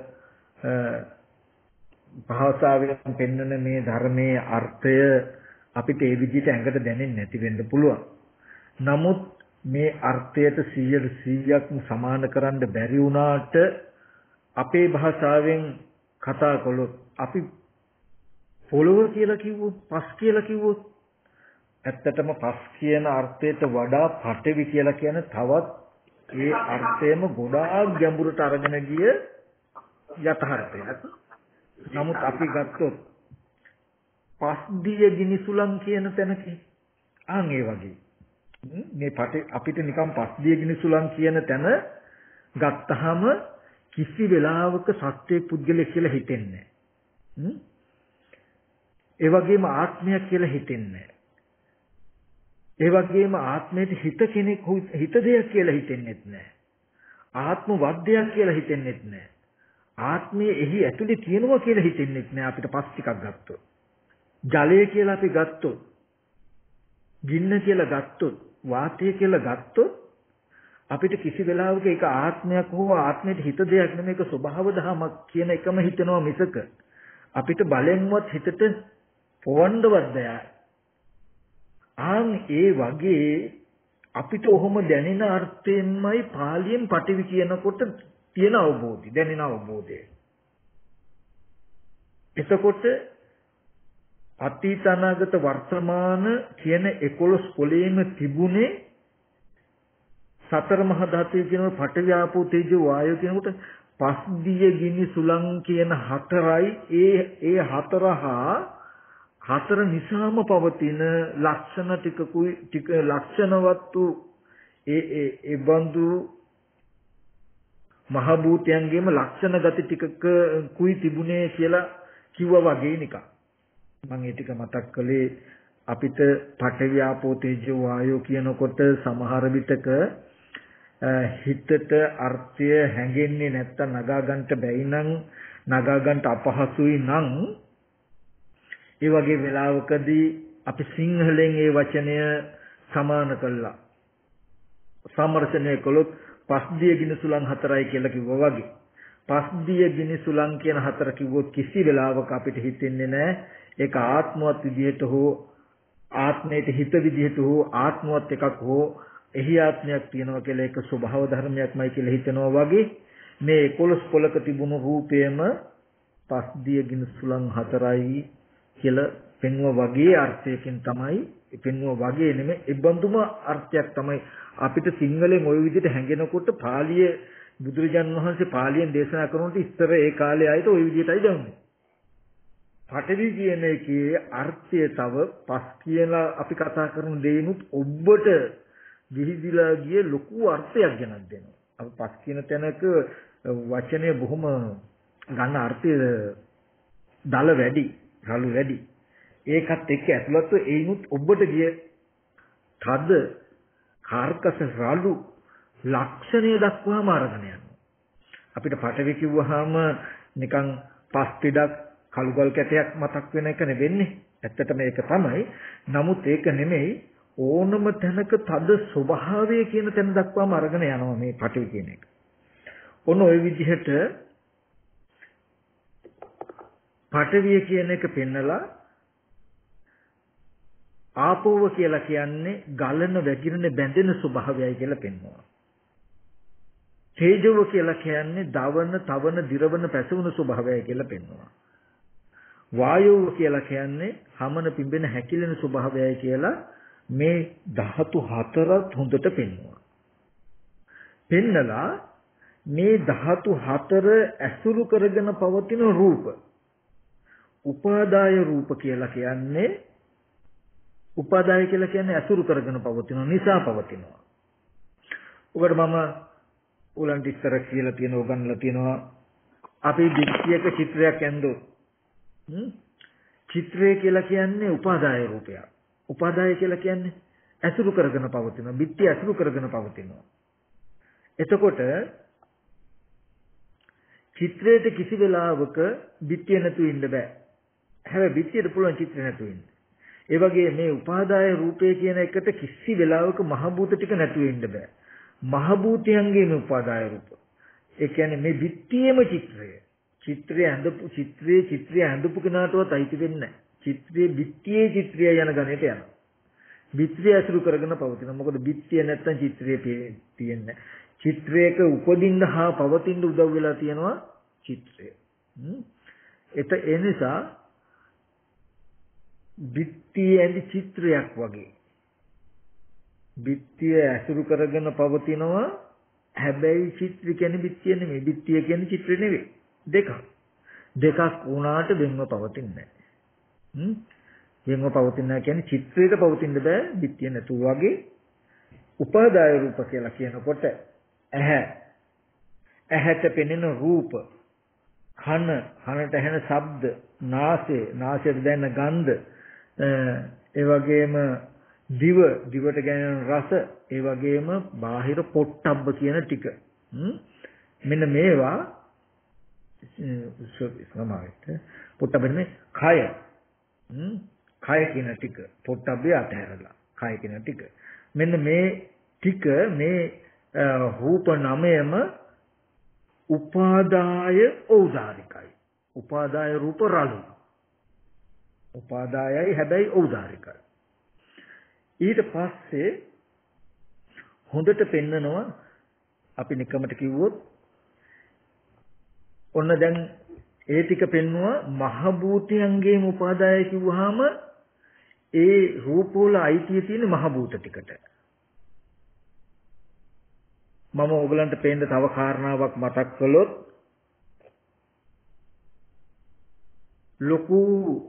භාෂාවෙන් පෙන්වන මේ ධර්මයේ අර්ථය අපිට ඒ විදිහට ඇඟට දැනෙන්නේ නැති වෙන්න පුළුවන්. නමුත් මේ අර්ථයට සීයට සීයක් සමාන කරන්න බැරි වුණාට අපේ භාෂාවෙන් කතා කළොත් අපි පොළොව කියලා කිව්වොත් පස් කියලා කිව්වොත් ඇත්තටම පස් කියන අර්ථයට වඩා පඨවි කියලා කියන තවත් ඒ අර්ථයම ගොඩාක් ගැඹුරට අරගෙන ගිය යථාර්ථයක්. නමුත් අපි ගත්තොත් පස්දිය ගිනිසුලන් කියන තැනක ආන් ඒ වගේ මේ අපිට නිකන් පස්දිය ගිනිසුලන් කියන තැන ගත්තාම කිසි වෙලාවක සත්‍ය පුද්ගලයෙක් කියලා හිතෙන්නේ නැහැ. ඒ වගේම ආත්මයක් කියලා හිතෙන්නේ නැහැ. ඒ වගේම ආත්මයට හිත කෙනෙක් හිත දෙයක් කියලා හිතෙන්නෙත් නැහැ. ආත්ම වද්දයක් කියලා හිතෙන්නෙත් නැහැ. ආත්මයේ එහි ඇතුලේ තියෙනවා කියලා හිතෙන්නෙත් නැහැ අපිට පස් ටිකක් ගත්තොත්. ජලය කියලා අපි ගත්තොත්, ගින්න කියලා ගත්තොත්, වාතය කියලා ගත්තොත් අපිට කිසි වෙලාවක ඒක ආත්මයක් හෝ ආත්මයට හිත දෙයක් නෙමෙයි ඒක ස්වභාව ධමයක් කියන එකම හිතනවා මිසක අපිට බලෙන්වත් හිතට පොවන්නවත් බෑ. ආන් ඒ වගේ අපිට ඔහොම දැනෙන අර්ථයෙන්මයි පාලියෙන් පටිවි කියනකොට තියෙන අවබෝධය දැනෙන අවබෝධය. එතකොට අතීත අනාගත වර්තමාන කියන එකොළොස් පොළේම තිබුණේ සතර මහා ධාතුවේ කියන පඨවි ආපෝ තේජෝ වායෝ කියනකොට පස්දිය ගිනි සුලං කියන හතරයි ඒ ඒ හතරහා හතර නිසාම පවතින ලක්ෂණ ටිකකුයි ටික ලක්ෂණවත් වූ ඒ ඒ ඒ බඳු මහ භූතයන්ගේම ලක්ෂණ ගති ටිකක කුයි තිබුණේ කියලා කිව්වා වගේ නිකන් මම ඒ ටික මතක් කළේ අපිට පඨවි ආපෝ තේජෝ වායෝ කියනකොට සමහර විටක හිතට අර්ථය හැඟෙන්නේ නැත්තම් නගා ගන්නට බැයි නම් නගා ගන්නට අපහසුයි නම් ඒ වගේ වෙලාවකදී අපි සිංහලෙන් ඒ වචනය සමාන කළා සමර්ෂණය කළොත් පස්දිය ගිනි සුලං හතරයි කියලා කිව්වා වගේ පස්දිය ගිනි සුලං කියන හතර කිව්වොත් කිසි වෙලාවක අපිට හිතෙන්නේ නැහැ ඒක ආත්මවත් විදිහට හෝ ආත්මයට හිත විදිහට හෝ ආත්මවත් එකක් හෝ එහි ආත්මයක් තියෙනවා කියලා ඒක ස්වභාව ධර්මයක්මයි කියලා හිතනවා වගේ මේ එකොළොස් පොලක තිබුණු රූපයම පස්දිය ගිනි සුලං හතරයි කියලා පෙන්වුවා වගේ අර්ථයකින් තමයි පෙන්වුවා වගේ නෙමෙයි ඒ බඳුම අර්ථයක් තමයි අපිට සිංහලෙන් ওই විදිහට හැංගෙනකොට පාලිය බුදුරජාණන් වහන්සේ පාලියෙන් දේශනා කරනකොට ඉස්තර ඒ කාලේ ආයත ওই විදිහටයි දැනුනේ. පඨවි කියන එකේ අර්ථය තව පස් කියලා අපි කතා කරන දේනුත් ඔබට විහිදිලා ගිය ලොකු අර්ථයක් ගෙනත් දෙනවා. අපි පස් කියන තැනක වචනය බොහොම ගන්න අර්ථය දල වැඩි, රළු වැඩි. ඒකත් එක්ක ඇතුළත්ව ඒනුත් ඔබට ගිය තද කාර්කස රළු ලක්ෂණය දක්වාම අරගෙන යනවා. අපිට පඨවි කිව්වහම නිකන් පස් පිටක් කළුගල් කැටයක් මතක් වෙන එක නෙවෙන්නේ. ඇත්තටම ඒක තමයි. නමුත් ඒක නෙමෙයි ඕනම තැනක තද ස්වභාවය කියන තැන දක්වාම අරගෙන යනවා මේ පඨවි කියන එක. ඔන්න ওই විදිහට පඨවිය කියන එක පෙන්නලා ආපෝව කියලා කියන්නේ ගලන වැగిරෙන බැඳෙන ස්වභාවයයි කියලා පෙන්වනවා. තේජෝව කියලා කියන්නේ දවන, තවන, දිරවන, පැසවන ස්වභාවයයි කියලා පෙන්වනවා. වායෝව කියලා කියන්නේ හමන, පිඹෙන, හැකිලෙන ස්වභාවයයි කියලා මේ ධාතු හතරත් හොඳට පෙන්වනවා. පෙන්නලා මේ ධාතු හතර ඇසුරු කරගෙන පවතින රූප උපාදාය රූප කියලා කියන්නේ උපාදාය කියලා කියන්නේ ඇසුරු කරගෙන පවතින නිසා පවතිනවා. ඔකට මම උලන් ඉස්සර කියලා තියෙන උගන්ලා තියෙනවා අපි දික්තියක චිත්‍රයක් ඇඳුවොත් චිත්‍රය කියලා කියන්නේ උපාදාය රූපයක්. උපාදාය කියලා කියන්නේ ඇසුරු කරගෙන පවතිනවා. බිත්තිය ඇසුරු කරගෙන පවතිනවා. එතකොට චිත්‍රයට කිසි වෙලාවක බිත්තිය නැතුව ඉන්න බෑ. හැබැයි බිත්තියට පුළුවන් චිත්‍රය නැතුව ඉන්න. ඒ වගේ මේ උපාදාය රූපය කියන එකට කිසි වෙලාවක මහ භූත ටික නැතුව ඉන්න බෑ. මහ භූතයන්ගේම උපාදාය රූප. ඒ කියන්නේ මේ බිත්තියේම චිත්‍රය. චිත්‍රය ඇඳපු චිත්‍රයේ චිත්‍රය ඇඳපු කෙනාටවත් අයිති වෙන්නේ නැහැ. චිත්‍රයේ බිත්තියේ චිත්‍රය යන ගණයට යනවා. බිත්තිය ඇසුරු කරගෙන පවතිනවා. මොකද බිත්තිය නැත්තම් චිත්‍රය තියෙන්නේ. චිත්‍රයක උපදින්න හා පවතින්න උදව් වෙලා තියෙනවා චිත්‍රය. එත ඒ නිසා බිත්තිය ඇඳි චිත්‍රයක් වගේ. බිත්තිය ඇසුරු කරගෙන පවතිනවා. හැබැයි චිත්‍ර කියන්නේ බිත්තිය නෙමෙයි. බිත්තිය කියන්නේ චිත්‍ර නෙවෙයි. දෙකක්. දෙකක් වුණාට වෙන්ව පවතින්නේ නැහැ. හ්ම්. වෙන්ව පවතින නැහැ කියන්නේ චිත්‍රයක පවතින්න බෑ. බිත්තිය නැතුව වගේ උපාදාය රූප කියලා කියනකොට ඇහැ ඇහැට පෙනෙන රූප, කන කනට ඇහෙන ශබ්ද, නාසය නාසයට දැනෙන ගන්ධ, ඒ වගේම දිව දිවට ගැනෙන රස, ඒ වගේම බාහිර පොට්ටබ්බ කියන ටික. මෙන්න මේවා සමාවෙත් පොට්ටබ්බනේ කය. කය කියන ටික පොට්ටබ්බේ අතහැරලා කය කියන ටික. මෙන්න මේ ටික මේ රූප නමයම උපාදාය ඖදාරිකයි. උපාදාය රූප රළු. උපාදායයි හැබැයි ඖදාරිකයි. ඊට පස්සේ හොඳට පෙන්නනවා අපි නිකමට කිව්වොත් ඔන්න දැන් ඒ ටික පෙන්නවා මහ භූතයන්ගේම උපාදාය කිව්වහම ඒ රූප වල අයිතිය තියෙන මහ භූත ටිකට. මම ඔයගලන්ට පෙන්න තව කාරණාවක් මතක් කළොත් ලොකු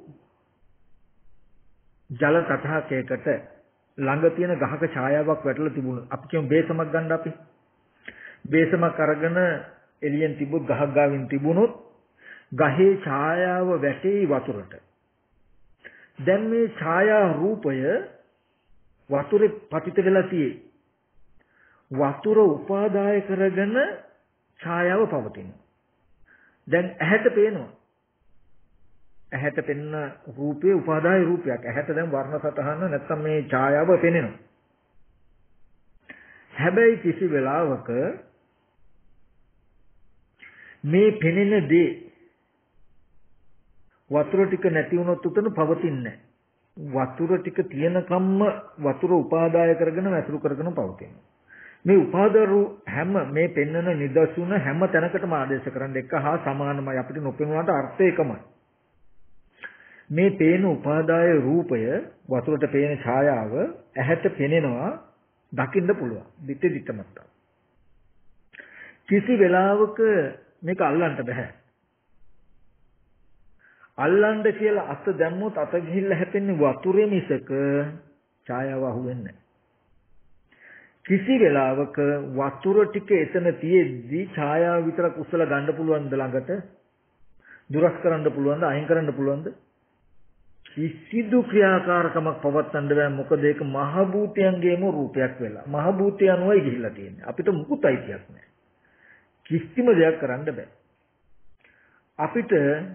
ජල තටහකයකට ළඟ තියෙන ගහක ඡායාවක් වැටලා තිබුණා. අපි කියමු බේසමක් ගන්න අපි. බේසමක් අරගෙන එළියෙන් තිබුත් ගහක් ගාවින් තිබුණොත් ගහේ ඡායාව වැටේ වතුරට. දැන් මේ ඡායා රූපය වතුරේ පතිත වෙලා තියෙයි. වතුර උපාදාය කරගෙන ඡායාව පවතිනවා. දැන් ඇහැට පේනවා. ඇහැට පෙනෙන රූපේ උපාදාය රූපයක්. ඇහැට දැන් වර්ණ සතහන නැත්තම් මේ ඡායාව පෙනෙනවා. හැබැයි කිසි වෙලාවක මේ පෙනෙන දේ වතුර ටික නැති වුණොත් උතන පවතින්නේ නැහැ. වතුර ටික තියෙනකම්ම වතුර උපාදාය කරගෙන වැසුරු කරගෙන පවතිනවා. මේ උපාදාරු හැම මේ පෙන්වන නිදසුන හැම තැනකටම ආදේශ කරන්න එක හා සමානමයි. අපිට නොපෙනුනාට අර්ථය එකමයි. මේ පේන උපාදාය රූපය වතුරට පේන ඡායාව ඇහැට පෙනෙනවා, දකින්න පුළුවන්. දිත්තේ දිත්තමත්. කිසි වෙලාවක මේක අල්ලන්න බෑ. අල්ලන්න කියලා අත දැම්මොත් අත ගිහිල්ලා හැපෙන්නේ වතුරේ මිසක ඡායාව අහුවෙන්නේ නැහැ. කිසි වෙලාවක වතුර ටික එතන තියෙද්දි ඡායාව විතරක් උස්සලා ගන්න පුළුවන්ද ළඟට? දුරස් කරන්න පුළුවන්ද? අයින් කරන්න පුළුවන්ද? කිසිදු ක්‍රියාකාරකමක් පවත්වන්න බෑ. මොකද ඒක මහ භූතයන්ගේම රූපයක් වෙලා. මහ භූතය අනුවයි ගිහිල්ලා තියෙන්නේ. අපිට මුකුත් අයිතියක් නැහැ. කිසිම දෙයක් කරන්න බෑ. අපිට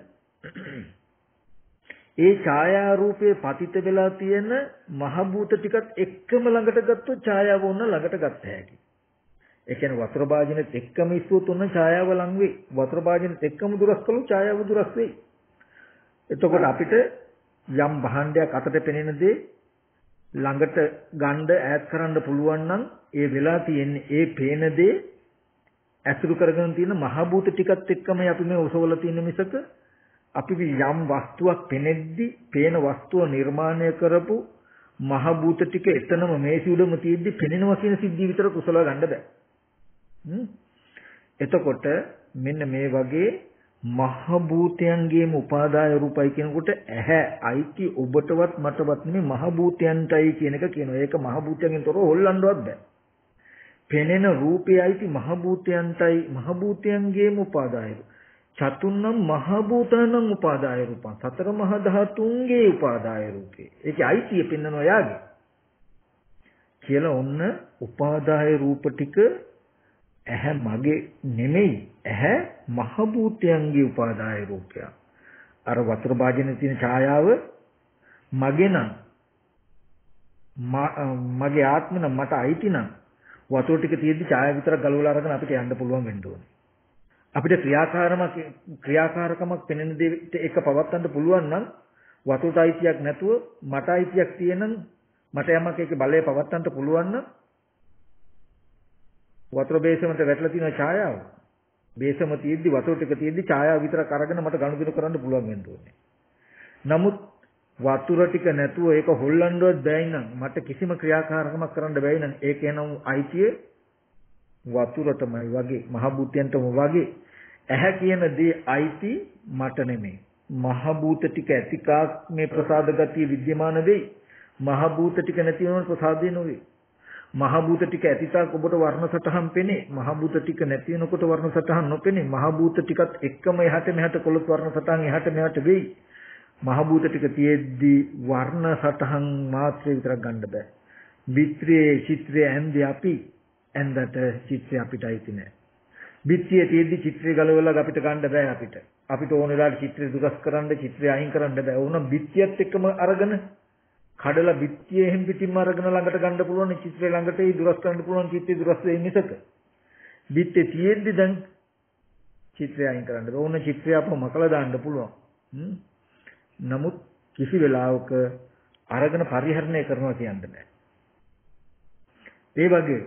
ඒ ඡායා රූපේ පතිත වෙලා තියෙන මහ භූත ටිකත් එක්කම ළඟට ගත්තොත් ඡායාව උන්න ළඟට ගත්ත හැකි. ඒ කියන්නේ වතුර භාජනෙත් එක්කම ඉස්සුවොත් උන්න ඡායාව ලඟ වෙයි. වතුර භාජනෙත් එක්කම දුරස් කළොත් ඡායාව දුරස් වෙයි. එතකොට අපිට යම් භාණ්ඩයක් අතට පෙනෙන දේ ළඟට ගන්න ඈත් කරන්න පුළුවන් නම් ඒ වෙලා තියෙන්නේ ඒ පේන දේ ඇසුරු කරගෙන තියෙන මහ භූත ටිකත් එක්කම අපි මේ ඔසවල තියෙන මිසක අපි යම් වස්තුවක් පෙනෙද්දි පේන වස්තුව නිර්මාණය කරපු මහ භූත ටික එතනම මේසි උඩම තියෙද්දි පෙනෙනවා කියන සිද්ධිය විතර කුසල ගන්න බෑ. එතකොට මෙන්න මේ වගේ මහ භූතයන්ගේම උපාදාය රූපයි කියනකොට ඇහැ අයිති ඔබටවත් මටවත් නෙමෙයි මහ භූතයන්ටයි කියන එක කියනවා. ඒක මහ භූතයන්ගෙන් තොරව හොල්ලන්නවත් බෑ. පෙනෙන රූපය අයිති මහ භූතයන්ටයි මහ භූතයන්ගේම උපාදාය. චතුන්නම් මහ භූතානම් උපාදාය රූපං. සතර මහ ධාතුන්ගේ උපාදාය රූපේ. ඒකේ අයිතිය පෙන්වනවා යාගේ. කියලා ඔන්න උපාදාය රූප ටික ඇහැ මගේ නෙමෙයි. ඇහැ මහ භූතයන්ගේ උපාදාය රූපය. අර වතුර භාජනයේ තියෙන ඡායාව මගේ නම් මගේ ආත්ම නම් මට අයිති නම් වතුර ටික තියෙද්දි ඡායාව විතරක් ගලවලා අරගෙන අපිට යන්න පුළුවන් වෙන්න ඕනේ. අපිට ක්‍රියාකාරකමක් ක්‍රියාකාරකමක් පෙනෙන දෙයට එක පවත්වන්න පුළුවන් නම් වතුරට අයිතියක් නැතුව මට අයිතියක් තියෙනනම් මට යමක් ඒකේ බලය පවත්වන්න පුළුවන් නම් වතුර බේසමට වැටලා තියෙන ඡායාව බේසම තියෙද්දි වතුර ටික තියෙද්දි ඡායාව විතරක් අරගෙන මට ගනුදෙනු කරන්න පුළුවන් වෙන්න ඕනේ. නමුත් වතුර ටික නැතුව ඒක හොල්ලන්නවත් බැයි නම් මට කිසිම ක්‍රියාකාරකමක් කරන්න බැයි නම් ඒක එනම් අයිතිය වතුරටමයි වගේ මහ භූතයන්ටම වගේ ඇහැ කියන දේ අයිති මට නෙමෙයි. මහ භූත ටික ඇතිකාක් මේ ප්‍රසාද ගතිය विद्यमान වෙයි. මහ භූත ටික නැති වෙනකොට ප්‍රසාදේ නොවේ. මහ භූත ටික ඇතිතාක් ඔබට වර්ණ සටහන් පෙනේ. මහ භූත ටික නැති වෙනකොට වර්ණ සටහන් නොපෙනේ. මහ භූත ටිකත් එක්කම එහාට මෙහාට කොළොත් වර්ණ සටහන් එහාට මෙහාට වෙයි. මහ භූත ටික තියෙද්දි වර්ණ සටහන් මාත්‍රේ විතරක් ගන්න බෑ. විත්‍රයේ චිත්‍රයේ ඇන්දේ අපි ඇන්දට චිත්‍රය අපිට අයිති නෑ. විත්‍රයේ තියෙද්දි චිත්‍රය ගලවලා අපිට ගන්න බෑ අපිට. අපිට ඕන වෙලාවට චිත්‍රය දුරස් කරන්න චිත්‍රය අයින් කරන්න බෑ. ඕනම් විත්‍යයත් එක්කම අරගෙන කඩලා විත්‍යයෙන් පිටින්ම අරගෙන ළඟට ගන්න පුළුවන් චිත්‍රය ළඟට ඒ දුරස් කරන්න පුළුවන් චිත්‍රය දුරස් වෙන්නේ මිසක. විත්‍ය තියෙද්දි දැන් චිත්‍රය අයින් කරන්න බෑ. ඕන චිත්‍රය අපව මකලා දාන්න පුළුවන්. හ්ම් නමුත් කිසි වෙලාවක අරගෙන පරිහරණය කරනවා කියන්න බෑ. ඒ වගේ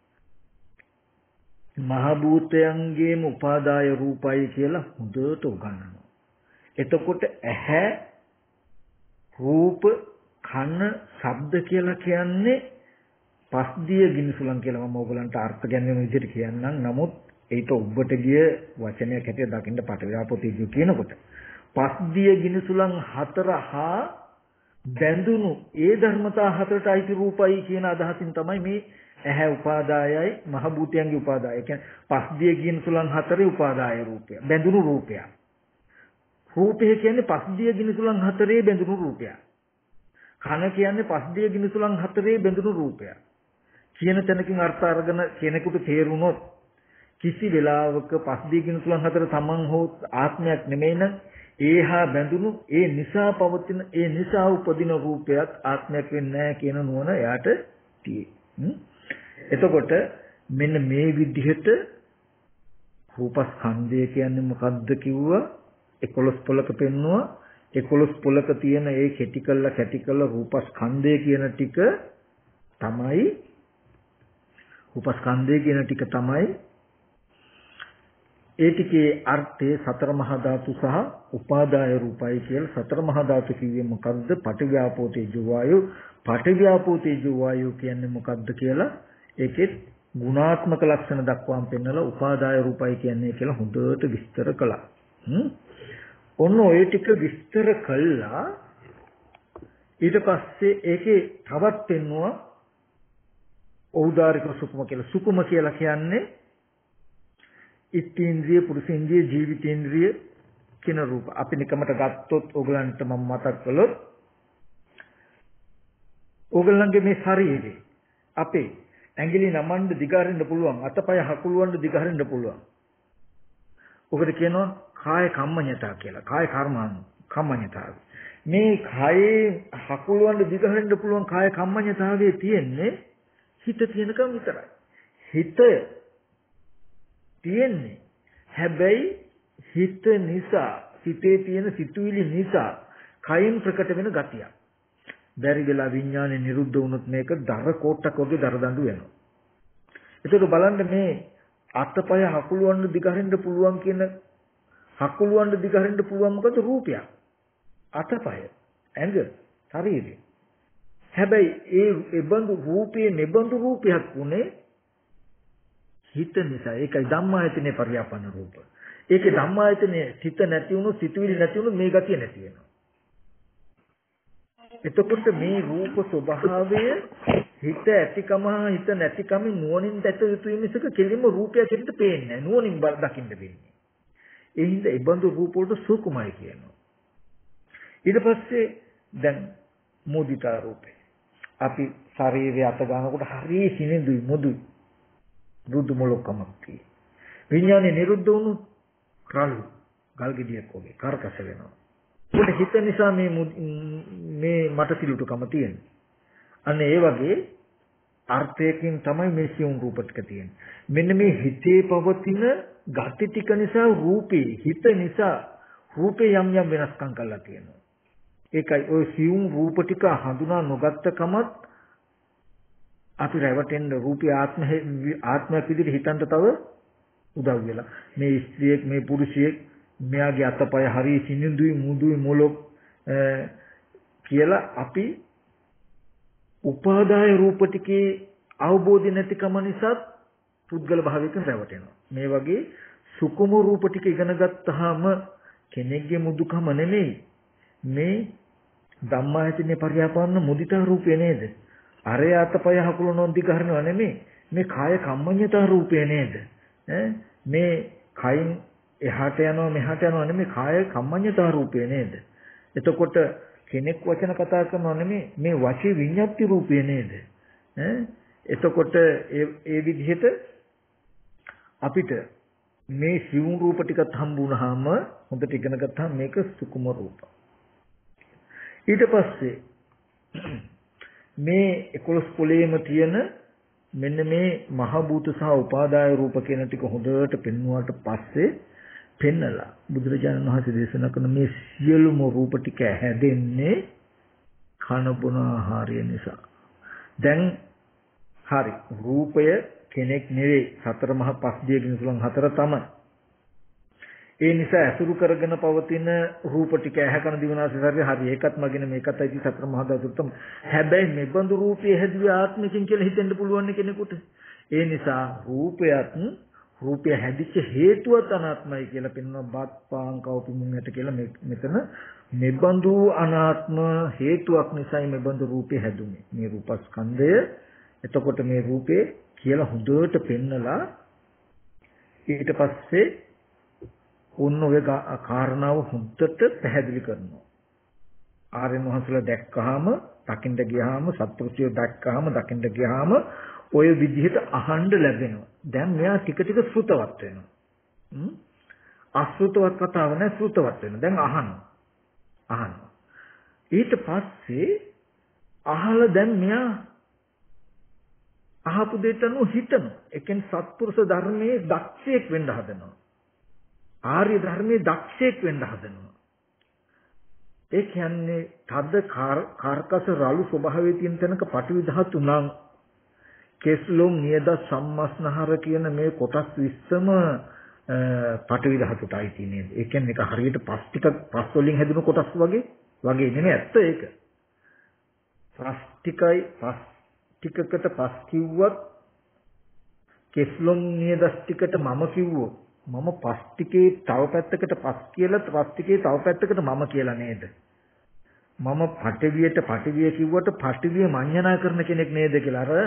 මහ භූතයන්ගේම උපාදාය රූපයි කියලා හොඳට උගන්වනවා. එතකොට ඇහැ රූප කන ශබ්ද කියලා කියන්නේ පස්දිය ගිනිසුලන් කියලා මම ඔයගලන්ට අර්ථ ගැන්වෙන විදිහට කියන්නම්. නමුත් ඒක ඔබට ගිය වචනයක් හැටියට දකින්න පටවියාපෝතීජු කියනකොට පස්දිය ගිනිසුලන් හතර හා බැඳුණු ඒ ධර්මතා හතරට අයිති රූපයි කියන අදහසින් තමයි මේ ඇහැ උපාදායයි මහ භූතයන්ගේ උපාදාය. ඒ කියන්නේ පස්දිය ගිනිසුලන් හතරේ උපාදාය රූපය. බැඳුණු රූපය. රූපය කියන්නේ පස්දිය ගිනිසුලන් හතරේ බැඳුණු රූපය. කන කියන්නේ පස්දිය ගිනිසුලන් හතරේ බැඳුණු රූපය. කියන තැනකින් අර්ථ අරගෙන කෙනෙකුට තේරුණොත් කිසි වෙලාවක පස්දිය ගිනිසුලන් හතර තමන් හෝ ආත්මයක් නෙමෙයි නම් ඒහා බැඳුණු ඒ නිසා පවතින ඒ නිසා උපදින රූපයක් ආත්මයක් වෙන්නේ නැහැ කියන නුවණ එයාට තියෙයි. එතකොට මෙන්න මේ විදිහට රූපස්කන්ධය කියන්නේ මොකද්ද කිව්වා එකොළොස් පොලක පෙන්නුවා. එකොළොස් පොලක තියෙන ඒ කැටි කළ කැටි කළ රූපස්කන්ධය කියන ටික තමයි රූපස්කන්ධය කියන ටික තමයි ඒ ටිකේ අර්ථය සතර මහා ධාතු සහ උපාදාය රූපයි කියලා. සතර මහා ධාතු කිව්වේ මොකද්ද? පඨවි තේජෝ වායු. පඨවි තේජෝ වායු කියන්නේ මොකද්ද කියලා ඒකෙත් ගුණාත්මක ලක්ෂණ දක්වාම පෙන්නලා උපාදාය රූපයි කියන්නේ කියලා හොඳට විස්තර කළා. හ්ම් ඔන්න ඔය ටික විස්තර කළා. ඊට පස්සේ ඒකේ තවත් පෙන්නුවා ඖදාරික සුකුම කියලා. සුකුම කියලා කියන්නේ ඉත්තේන්ද්‍රිය, පුරුෂේන්ද්‍රිය, ජීවිතේන්ද්‍රිය කියන රූප. අපි නිකමට ගත්තොත් ඕගලන්ට මම මතක් කළොත් ඕගලන්ගේ මේ ශරීරේ අපේ ඇඟිලි නමන්න දිගහරින්න පුළුවන්, අතපය හකුලවන්න දිගහරින්න පුළුවන්. ඔකට කියනවා කාය කම්මඤ්ඤතා කියලා. කාය කර්මාන කම්මඤ්ඤතාවය. මේ කායේ හකුලවන්න දිගහරින්න පුළුවන් කාය කම්මඤ්ඤතාවයේ තියෙන්නේ හිත තියෙනකම් විතරයි. හිත තියෙන්නේ හැබැයි හිත නිසා හිතේ තියෙන සිතුවිලි නිසා කයින් ප්‍රකට වෙන ගතියක්. බැරි වෙලා විඥානේ නිරුද්ධ වුණොත් මේක දර කෝට්ටක් වගේ දර දඬු වෙනවා. ඒකට බලන්න මේ අතපය හකුලවන්න දිගහරින්න පුළුවන් කියන හකුලවන්න දිගහරින්න පුළුවන් මොකද රූපයක්. අතපය ඇඟ ශරීරය. හැබැයි ඒ එබඳු රූපයේ නිබඳු රූපයක් උනේ හිත නිසා. ඒකයි ධම්මායතනේ පරියාපන්න රූප. ඒකේ ධම්මායතනේ හිත නැති වුණොත් සිතුවිලි නැති වුණොත් මේ ගතිය නැති වෙනවා. එතකොට මේ රූප ස්වභාවය හිත ඇතිකම හිත නැතිකම නුවණින් දැක යුතුයි මිසක කෙලින්ම රූපයක් ඇතුළත පේන්නේ නැහැ. නුවණින් දකින්න වෙන්නේ. ඒ හින්දා ඒ බඳු රූප වලට සුකුමයි කියනවා. ඊට පස්සේ දැන් මුදිතා රූපේ. අපි ශරීරයේ අත ගන්නකොට හරිය සිනිඳුයි මුදුයි. දුදු මොලොක්කමක් තියෙයි. විඥානේ නිරුද්ධ වුණොත් රළු ගල් ගෙඩියක් වගේ කරකස වෙනවා. ඒකට හිත නිසා මේ මේ මට සිලුටුකම තියෙන්නේ. අන්න ඒ වගේ අර්ථයකින් තමයි මේ සියුම් රූප ටික තියෙන්නේ. මෙන්න මේ හිතේ පවතින ගති ටික නිසා රූපේ හිත නිසා රූපේ යම් යම් වෙනස්කම් කරලා තියෙනවා. ඒකයි ওই සියුම් රූප ටික හඳුනා නොගත්ත කමත් අපි රැවටෙන්න රූපී ආත්ම ආත්මයක් විදිහට හිතන්න තව උදව් වෙලා. මේ ස්ත්‍රියෙක් මේ පුරුෂයෙක් මෙයාගේ අතපය හරිය සිනිඳුයි මුදුයි මොලොක් කියලා අපි උපාදාය රූප ටිකේ අවබෝධය නැතිකම නිසා පුද්ගල භාවයකින් රැවටෙනවා. මේ වගේ සුකුම රූප ටික ඉගෙන ගත්තාම කෙනෙක්ගේ මුදුකම නෙමෙයි මේ ධම්මායතනේ පරියාපන්න මුදිතා රූපය නේද? අරය අතපය හකුලනොන් දිගහරනවා නෙමෙයි මේ කාය කම්මඤ්ඤතා රූපය නේද? මේ කයින් එහාට යනවා මෙහාට යනවා නෙමෙයි කාය කම්මඤ්ඤතා රූපය නේද? එතකොට කෙනෙක් වචන කතා කරනවා නෙමෙයි මේ වාචී විඤ්ඤාති රූපය නේද? එතකොට ඒ ඒ විදිහට අපිට මේ සිවුම් රූප ටිකත් හම්බුනහම හොඳට ඉගෙන ගත්තාම මේක සුකුම රූප. ඊට පස්සේ මේ එකොළොස් පොළේම තියෙන මෙන්න මේ මහ භූත සහ උපාදාය රූප කියන ටික හොඳට පෙන්වුවාට පස්සේ පෙන්නලා බුදුරජාණන් වහන්සේ දේශනා කරන මේ සියලුම රූප ටික හැදෙන්නේ කන බොන ආහාරය නිසා. දැන් හරි රූපය කෙනෙක් නෙවෙයි සතර මහා පස්දිය කියන සුලං හතර තමයි. ඒ නිසා අසුරු කරගෙන පවතින රූප ටික ඇහැ කන දිවනාසය ශරීරය හරි ඒකත් මගින මේකත් ඇති සතර මහා ධාතුත්ම. හැබැයි මේ බඳු රූපයේ හැදුවේ ආත්මකින් කියලා හිතෙන්න පුළුවන් කෙනෙකුට. ඒ නිසා රූපයත් රූපය හැදිච්ච හේතුවත් අනාත්මයි කියලා පෙන්වන බත් පාන් කවුපිමුන්නට කියලා මෙතන මෙබඳු අනාත්ම හේතුවක් නිසායි මෙබඳු රූපේ හැදුනේ. මේ රූපස්කන්ධය එතකොට මේ රූපේ කියලා හොඳට පෙන්නලා ඊට පස්සේ ඔන්න ඔය කාරණාව හොඳට පැහැදිලි කරනවා. ආර්යයන් වහන්සේලා දැක්කහම දකින්න ගියාම සත්පුරුෂයෝ දැක්කහම දකින්න ගියාම ඔය විදිහට අහන්න ලැබෙනවා. දැන් මෙයා ටික ටික ශ්‍රුතවත් වෙනවා. හ්ම් අශ්‍රුතවත් කතාව නෑ ශ්‍රුතවත් වෙනවා. දැන් අහනවා. අහනවා. ඊට පස්සේ අහලා දැන් මෙයා අහපු දෙයට අනුව හිතනවා. ඒ කියන්නේ සත්පුරුෂ ධර්මයේ දක්ෂයෙක් වෙන්න හදනවා. ආර්ය ධර්මයේ දක්ෂයෙක් වෙන්න හදනවා. ඒ කියන්නේ තද කාර්කස රළු ස්වභාවයේ තියෙන තැනක පටිවි ධාතු නම් කෙස්ලොම් නියද සම්මස්නහර කියන මේ කොටස් විස්සම පටිවි ධාතුටයි තියෙන්නේ. ඒ කියන්නේ ඒක හරියට පස් ටික පස් වලින් හැදුණු කොටස් වගේ වගේ නෙමෙයි ඇත්ත ඒක. පස් ටිකයි පස් ටිකකට පස් කිව්වත් කෙස්ලොම් නියද ටිකට මම කිව්වොත් මම පස් ටිකේ තව පැත්තකට පස් කියලා පස් ටිකේ තව පැත්තකට මම කියලා නේද? මම පටිවියට පටිවිය කිව්වට පටිවිය මඤ්ඤණා කරන කෙනෙක් නේද කියලා අර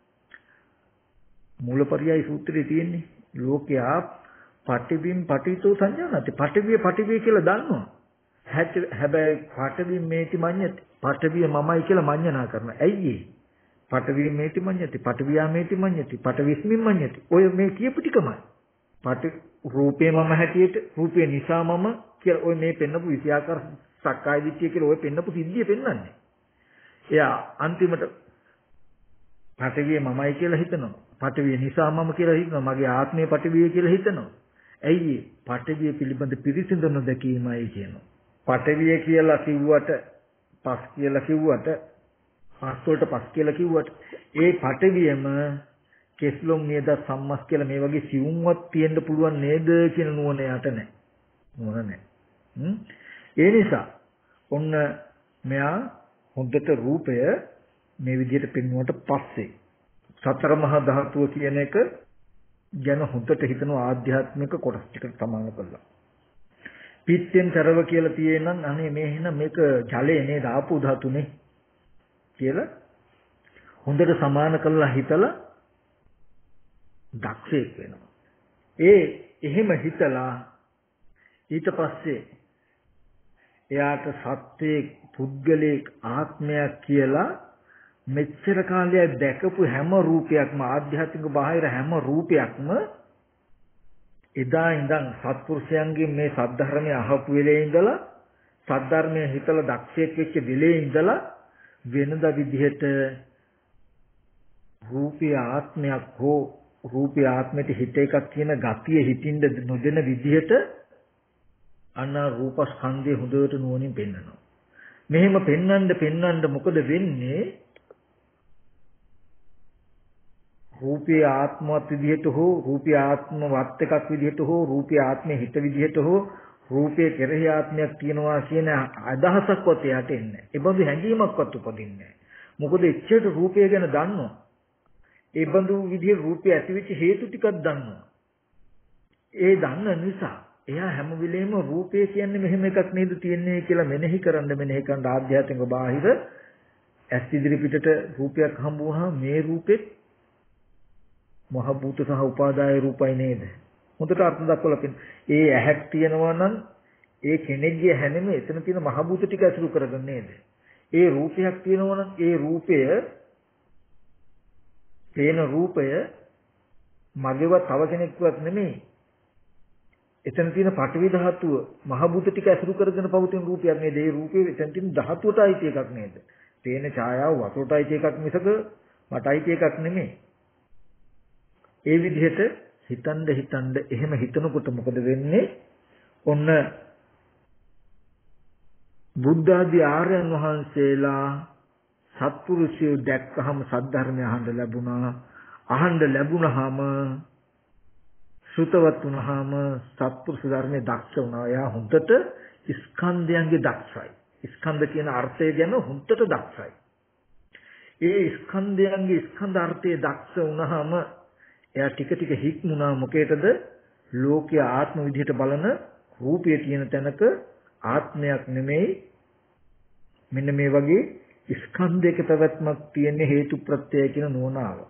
මූලපරියාය සූත්‍රයේ තියෙන්නේ. ලෝකයා පටිවිම් පටිතෝ සංඥානති. පටිවිය පටිවිය කියලා දන්නවා. හැබැයි පටිවිම් මේටි මඤ්ඤති. පටිවිය මමයි කියලා මඤ්ඤණා කරනවා. ඇයි ඒ? පටිවිය මේටි මඤ්ඤති. පටිවියා මේටි මඤ්ඤති. පටිවිස්මින් මඤ්ඤති. ඔය මේ කියපු ටිකමයි. පටි රූපේ මම හැටියට රූපේ නිසා මම කියලා ඔය මේ පෙන්නපු විෂයාකාර සක්කාය දිට්ඨිය කියලා ඔය පෙන්නපු සිද්ධිය පෙන්වන්නේ. එයා අන්තිමට පටිවිය මමයි කියලා හිතනවා. පටිවිය නිසා මම කියලා හිතනවා. මගේ ආත්මය පටිවිය කියලා හිතනවා. ඇයි ඒ? පටිවිය පිළිබඳ පිරිසිඳ නොදැකීමයි කියනවා. පටිවිය කියලා කිව්වට පස් කියලා කිව්වට පස් වලට පස් කියලා කිව්වට ඒ පටිවියම කෙස්ලොම් නේද සම්මස් කියලා මේ වගේ සිවුම්වත් තියෙන්න පුළුවන් නේද කියන නුවණ යට නැහැ. නුවණ නැහැ. හ්ම් ඒ නිසා ඔන්න මෙයා හොඳට රූපය මේ විදිහට පෙන්වුවට පස්සේ සතර මහා ධාතුව කියන එක ගැන හොඳට හිතන ආධ්‍යාත්මික කොටස් ටිකට සමාන කළා. පිත්තෙන් තරව කියලා තියෙනනම් අනේ මේ එහෙනම් මේක ජලය නේද ආපෝ ධාතුනේ කියලා හොඳට සමාන කළා හිතලා දක්ෂයෙක් වෙනවා. ඒ එහෙම හිතලා ඊට පස්සේ එයාට සත්‍යයේ පුද්ගලික ආත්මයක් කියලා මෙච්චර කාලයක් දැකපු හැම රූපයක්ම ආධ්‍යාත්මික බාහිර හැම රූපයක්ම එදා ඉඳන් සත්පුරුෂයන්ගේ මේ සද්ධර්මයේ අහපු වෙලේ ඉඳලා සද්ධර්මයේ හිතලා දක්ෂයෙක් වෙච්ච වෙලේ ඉඳලා වෙනද විදිහට රූපී ආත්මයක් හෝ රූපී ආත්මයට හිත එකක් කියන ගතිය හිතින්ද නොදෙන විදිහට අන්න රූපස්කන්ධය හොඳට නුවණින් පෙන්වනවා. මෙහෙම පෙන්වන්න පෙන්වන්න මොකද වෙන්නේ? රූපී ආත්මවත් විදිහට හෝ රූපී ආත්මවත් එකක් විදිහට හෝ රූපී ආත්මයේ හිත විදිහට හෝ රූපයේ කෙරෙහි ආත්මයක් තියෙනවා කියන අදහසක්වත් එයාට එන්නේ නැහැ. ඒ බඳු හැඟීමක්වත් උපදින්නේ නැහැ. මොකද එච්චර රූපය ගැන දන්නවා. ඒ බඳු විදිහේ රූපය ඇතිවෙච්ච හේතු ටිකක් දන්නවා. ඒ දන්න නිසා එයා හැම වෙලෙම රූපය කියන්නේ මෙහෙම එකක් නේද තියෙන්නේ කියලා මෙනෙහි කරන්න මෙනෙහි කරන ආධ්‍යාත්මික බාහිර ඇස් ඉදිරි පිටට රූපයක් හම්බ වුණා මේ රූපෙත් මහ භූත සහ උපාදාය රූපයි නේද? හොඳට අර්ථ දක්වලා තියෙන. ඒ ඇහක් තියෙනවා නම් ඒ කෙනෙක්ගේ හැනෙම එතන තියෙන මහ භූත ටික අසුරු කරගන්න නේද? ඒ රූපයක් තියෙනවා නම් ඒ රූපය පේන රූපය මගේවත් තව කෙනෙක්වත් නෙමෙයි. එතන තියෙන පඨවි ධාතුව මහ භූත ටික අසුරු කරගෙන පවතින රූපයක් නේද? ඒ රූපේ එතන තියෙන ධාතුවට අයිති එකක් නේද? පේන ඡායාව වතුරට අයිති එකක් මිසක මට අයිති එකක් නෙමෙයි. ඒ විදිහට හිතන්න හිතන්න එහෙම හිතනකොට මොකද වෙන්නේ? ඔන්න බුද්ධ ආදී ආර්යයන් වහන්සේලා සත්පුරුෂයෝ දැක්කහම සද්ධර්මය අහන්න ලැබුණා. අහන්න ලැබුණාම සුතවත් වුණාම සත්පුරුෂ ධර්මයේ දක්ෂ වුණා. එයා හොඳට ස්කන්ධයන්ගේ දක්ෂයි. ස්කන්ධ කියන අර්ථය ගැන හොඳට දක්ෂයි. ඒ ස්කන්ධයන්ගේ ස්කන්ධ අර්ථයේ දක්ෂ වුණාම එයා ටික ටික හික්මුණා. මොකේද? ලෝකයේ ආත්ම විදිහට බලන රූපයේ තියෙන තැනක ආත්මයක් නෙමෙයි. මෙන්න මේ වගේ ස්කන්ධයක පැවැත්මක් තියෙන හේතු ප්‍රත්‍යය කියන නුවණ ආවා.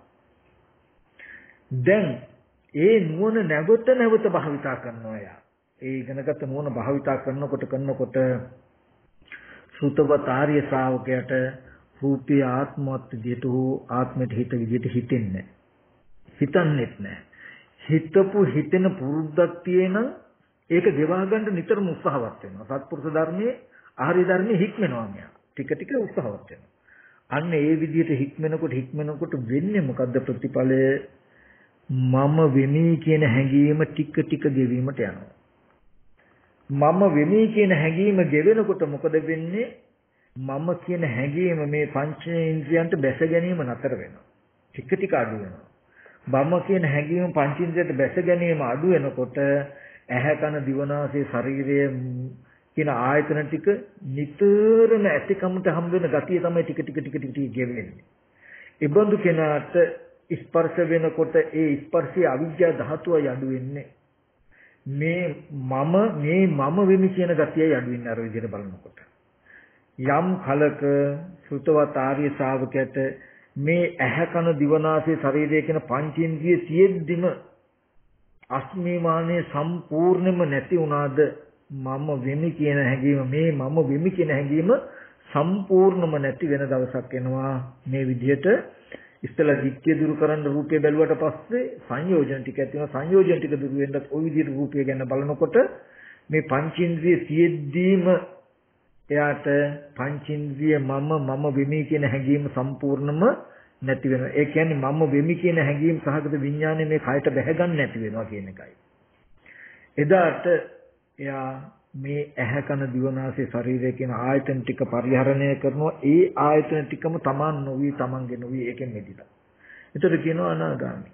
දැන් ඒ නුවණ නැවත නැවත භාවිතා කරනවා යා. ඒ ඉගෙනගත්ත නුවණ භාවිතා කරනකොට කරනකොට සුතවත් ආර්ය ශ්‍රාවකයාට රූපී ආත්මවත් විදිහට හෝ ආත්මයට හිත විදිහට හිතෙන්නේ හිතන්නේත් නැහැ. හිතපු හිතෙන පුරුද්දක් තියෙන ඒක ගෙවා ගන්න නිතරම උත්සාහවත් වෙනවා. සත්පුරුෂ ධර්මයේ ආර්ය ධර්මයේ හික්මනවා මෙයා. ටික ටික උත්සාහවත් වෙනවා. අන්න ඒ විදිහට හික්මනකොට හික්මනකොට වෙන්නේ මොකද්ද ප්‍රතිඵලය? මම වෙමි කියන හැඟීම ටික ටික ගෙවීමට යනවා. මම වෙමි කියන හැඟීම ගෙවෙනකොට මොකද වෙන්නේ? මම කියන හැඟීම මේ පංචේන්ද්‍රයන්ට බැස ගැනීම නතර වෙනවා. ටික ටික අඩු වෙනවා. මම කියන හැඟීම පංචේන්ද්‍රයට බැස ගැනීම අඩු වෙනකොට ඇහැ කන දිවනාසය ශරීරය කියන ආයතන ටික නිතරම ඇතිකමට හම් වෙන ගතිය තමයි ටික ටික ටික ටික ගෙවෙන්නේ. ඒ බඳු කෙනාට ස්පර්ශ වෙනකොට ඒ ස්පර්ශයේ අවිජ්ජා ධාතුවයි අඩු වෙන්නේ. මේ මම මේ මම වෙමි කියන ගතියයි අඩු වෙන්නේ අර විදිහට බලනකොට. යම් කලක සුතවත් ආර්ය ශ්‍රාවකයට මේ ඇහැ කන දිවනාසය ශරීරය කියන පංචේන්ද්‍රිය තියෙද්දිම අස්මිමානයේ සම්පූර්ණයෙන්ම නැති වුණාද? මම වෙමි කියන හැඟීම මේ මම වෙමි කියන හැඟීම සම්පූර්ණම නැති වෙන දවසක් එනවා. මේ විදිහට ඉස්සලා දික්කේ දුරු කරන්න රූපය බැලුවට පස්සේ සංයෝජන ටික ඇති වෙනවා. සංයෝජන ටික දුරු වෙන්නත් ওই විදිහට රූපය ගැන බලනකොට මේ පංචේන්ද්‍රිය තියෙද්දීම එයාට පංචේන්ද්‍රිය මම මම වෙමි කියන හැඟීම සම්පූර්ණම නැති වෙනවා. ඒ කියන්නේ මම වෙමි කියන හැඟීම් සහගත විඥානය මේ කයට බැහැ නැති වෙනවා කියන එකයි. එදාට එයා මේ ඇහැ කන දිවනාසය ශරීරය කියන ආයතන ටික පරිහරණය කරනවා. ඒ ආයතන ටිකම Taman නොවි Tamanගේ නොවි ඒකෙන් මෙදිලා. ඒතර කියනවා අනාගාමි.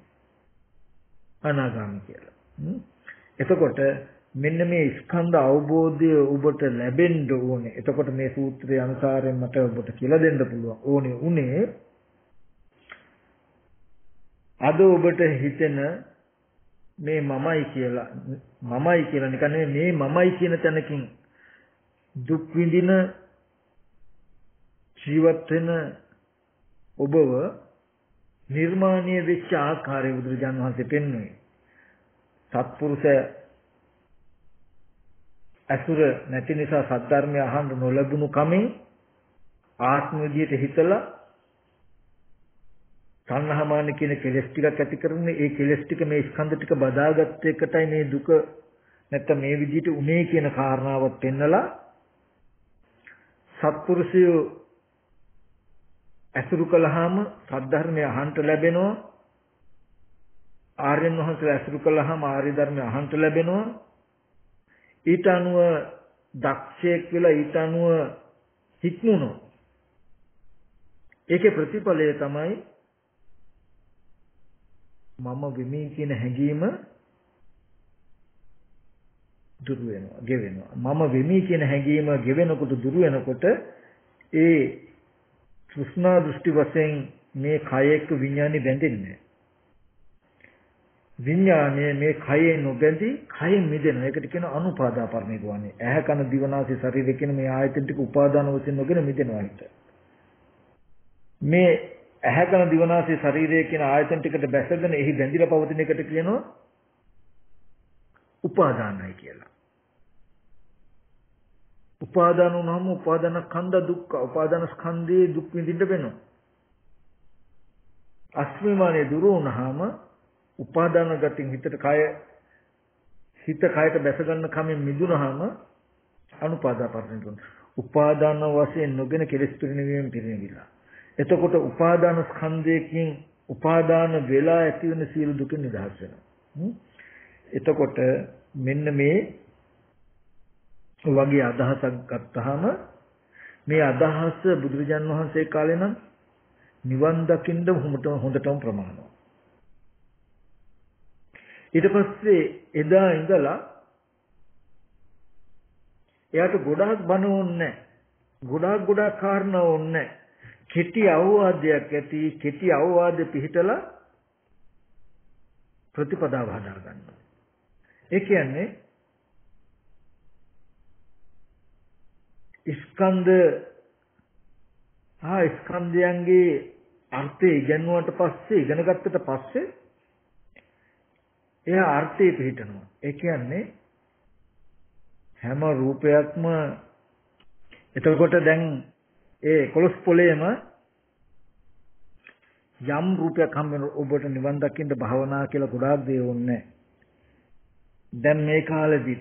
අනාගාමි කියලා. එතකොට මෙන්න මේ ස්කන්ධ අවබෝධය ඔබට ලැබෙන්න ඕනේ. එතකොට මේ සූත්‍රයේ අනුසාරයෙන් මට ඔබට කියලා දෙන්න පුළුවන්. ඕනේ උනේ අද ඔබට හිතෙන මේ මමයි කියලා මමයි කියලා නිකන් මේ මමයි කියන තැනකින් දුක් විඳින ජීවත් වෙන ඔබව නිර්මාණය වෙච්ච ආකාරය බුදුරජාණන් වහන්සේ පෙන්වන්නේ. සත්පුරුෂ අසුර නැති නිසා සද්ධර්මය අහන්න නොලැබුණු කමින් ආත්ම විදියට හිතලා තණ්හාමාන කියන කෙලෙස් ටිකක් ඇති කරන්නේ ඒ කෙලෙස් ටික මේ ස්කන්ධ ටික බදාගත්ත එකටයි මේ දුක නැත්තම් මේ විදියට උනේ කියන කාරණාවත් පෙන්නලා සත්පුරුෂය අසුරු කළාම සද්ධර්මය අහන්න ලැබෙනවා ආර්යයන් වහන්සේ අසුරු කළාම ආර්ය ධර්මය අහන්න ලැබෙනවා ඊට අනුව දක්ෂයෙක් වෙලා ඊට අනුව හික්මුණා ඒකේ ප්‍රතිඵලය තමයි මම වෙමි කියන හැඟීම දුරු වෙනවා ගෙවෙනවා මම වෙමි කියන හැඟීම ගෙවෙනකොට දුරු වෙනකොට ඒ තෘෂ්ණා දෘෂ්ටි වශයෙන් මේ කය එක්ක විඥානෙ බැඳෙන්නේ විඥානයේ මේ කයේ නොබැඳි කයෙන් මිදෙනවා ඒකට කියන අනුපාදා පරිනිර්වාණය ඇහැ කන දිව නාසය ශරීරය කියන මේ ආයතන ටික උපාදාන වශයෙන් නොගෙන මිදෙනවා හිත මේ ඇහැ කන දිව නාසය ශරීරය කියන ආයතන ටිකට බැසගෙන එහි බැඳිලා පවතින එකට කියනවා උපාදානයි කියලා උපාදාන වුණාම උපාදාන ස්කන්ධ දුක්ඛ උපාදාන ස්කන්ධේ දුක් විඳින්න වෙනවා අස්මිමානේ දුරු වුණාම උපාදාන ගතින් හිතට කය හිත කයට බැස ගන්න කමෙන් මිදුනහම අනුපාදා පරිණතන උපාදාන වශයෙන් නොගෙන කෙලෙස් පිරිනවීම පිරිනවිලා එතකොට උපාදාන ස්කන්ධයෙන් උපාදාන වෙලා ඇති වෙන සියලු දුක නිදහස් වෙනවා එතකොට මෙන්න මේ වගේ අදහසක් ගත්තාම මේ අදහස බුදුරජාන් වහන්සේ කාලේ නම් නිවන් දකින්න හොඳටම හොඳටම ප්‍රමාණවත්. ඊට පස්සේ එදා ඉඳලා එයාට ගොඩාක් බණ ඕනේ ගොඩාක් ගොඩාක් කාරණා ඕනේ කෙටි අවවාදයක් ඇති කෙටි අවවාදෙ පිළිහිටලා ප්‍රතිපදාව හදා ගන්නවා. ඒ කියන්නේ ස්කන්ධ ආ ස්කන්ධයන්ගේ අර්ථය ඉගෙනුවාට පස්සේ ඉගෙන ගත්තට පස්සේ එයා අර්ථය පිළිටනවා. ඒ කියන්නේ හැම රූපයක්ම එතකොට දැන් ඒ කොළොස් පොළේම යම් රූපයක් හම් වෙන ඔබට නිවන් දකින්න භාවනා කියලා ගොඩාක් දේ ඕනේ. දැන් මේ කාලෙදි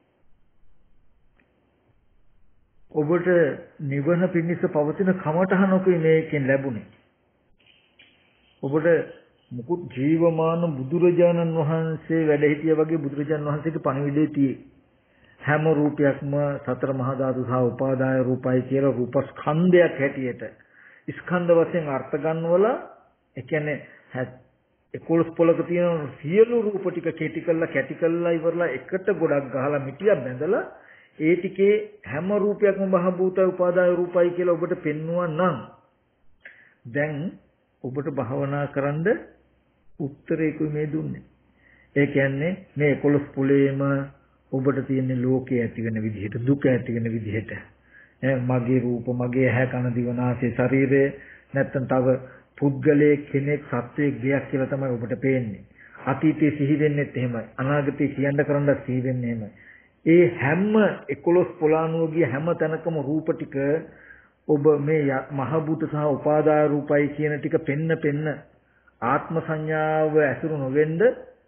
ඔබට නිවන පිණිස පවතින කමඨහනකුයි මේකෙන් ලැබුණේ. ඔබට මුකුත් ජීවමාන බුදුරජාණන් වහන්සේ වැඩ හිටියා වගේ බුදුරජාණන් වහන්සේගේ පණිවිඩය tie. හැම රූපයක්ම සතර මහා ධාතු සහ උපාදාය රූපයි කියලා රූපස්කන්ධයක් හැටියට ස්කන්ධ වශයෙන් අර්ථ ගන්නවලා ඒ කියන්නේ එකොළොස් පොලක තියෙන සියලු රූප ටික කැටි කරලා කැටි කරලා ඉවරලා එකට ගොඩක් ගහලා මිටියක් බැඳලා ඒ ටිකේ හැම රූපයක්ම මහ භූතය උපාදාය රූපයි කියලා ඔබට පෙන්වුවා නම් දැන් ඔබට භාවනා කරන්න උත්තරේකුයි මේ දුන්නේ. ඒ කියන්නේ මේ එකොළොස් පොලේම ඔබට තියෙන ලෝකයේ ඇති වෙන විදිහට දුක ඇති වෙන විදිහට මගේ රූප මගේ ඇහැ කන දිව නාසය ශරීරය නැත්තම් තව පුද්ගලයේ කෙනෙක් සත්වයක් දෙයක් කියලා තමයි ඔබට පේන්නේ. අතීතයේ සිහි වෙන්නෙත් එහෙමයි. අනාගතයේ කියන්න කරන්න සිහි වෙන්නේ එහෙමයි. ඒ හැම එකොළොස් පොළානුව ගිය හැම තැනකම රූප ටික ඔබ මේ මහ භූත සහ උපාදාය රූපයි කියන ටික පෙන්න පෙන්න ආත්ම සංඥාව ඇසුරු නොවෙන්න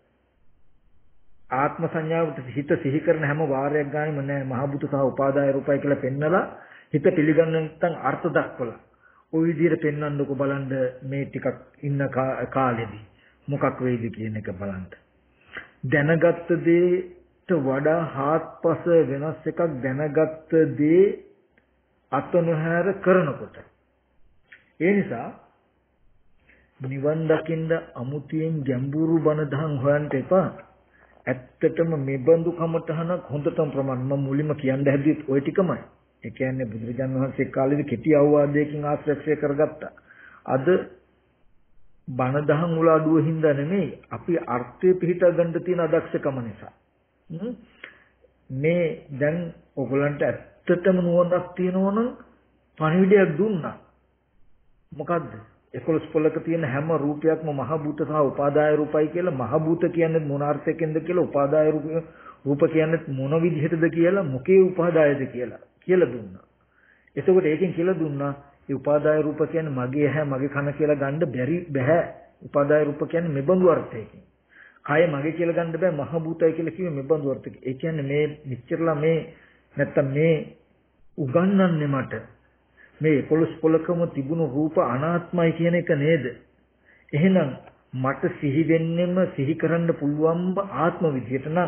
ආත්ම සංඥාවට හිත සිහි කරන හැම වාරයක් ගානෙම නෑ මහ භූත සහ උපාදාය රූපයි කියලා පෙන්නලා හිත පිළිගන්න නැත්නම් අර්ථ දක්වලා ওই විදිහට පෙන්වන්නකො බලන්න මේ ටිකක් ඉන්න කාලෙදී මොකක් වෙයිද කියන එක බලන්න. දැනගත්ත දේට වඩා හාත්පස වෙනස් එකක් දැනගත්ත දේ අතනොහැර කරනකොට ඒ නිසා නිවන් දකින්න අමුතියෙන් ගැඹුරු බණ දහම් හොයන්න එපා. ඇත්තටම මේ බඳු කමතහනක් හොඳටම ප්‍රමාණ මම මුලින්ම කියන්න හැදුවෙත් ওই ටිකමයි. ඒ කියන්නේ බුදුරජාණන් වහන්සේ කාලේදී කෙටි අවවාදයකින් ආශ්‍රය කරගත්තා. අද බණ දහම් වල අඩුව හින්දා නෙමෙයි අපි අර්ථය පිළිට ගන්න තියෙන අදක්ෂකම නිසා. මේ දැන් ඔයගලන්ට ඇත්තටම නුවණක් තියෙනවා නම් පණිවිඩයක් දුන්නා. මොකද්ද? එකොළොස් පොළක තියෙන හැම රූපයක්ම මහ භූත සහ උපාදාය රූපයි කියලා මහ භූත කියන්නේ මොන අර්ථයකින්ද කියලා උපාදාය රූපය රූප කියන්නේ මොන විදිහටද කියලා මොකේ උපාදායද කියලා කියලා දුන්නා. එතකොට ඒකෙන් කියලා දුන්නා මේ උපාදාය රූප කියන්නේ මගේ ඇහැ මගේ කන කියලා ගන්න බැරි බෑ. උපාදාය රූප කියන්නේ මෙබඳු අර්ථයකින්. කය මගේ කියලා ගන්න බෑ මහ භූතය කියලා කිව්වේ මෙබඳු අර්ථයකින්. ඒ කියන්නේ මේ නිච්චරලා මේ නැත්තම් මේ උගන්වන්නේ මට මේ පොළොස් පොලකම තිබුණු රූප අනාත්මයි කියන එක නේද? එහෙනම් මට සිහි වෙන්නෙම සිහි කරන්න පුළුවන්ම ආත්ම විදියට නම්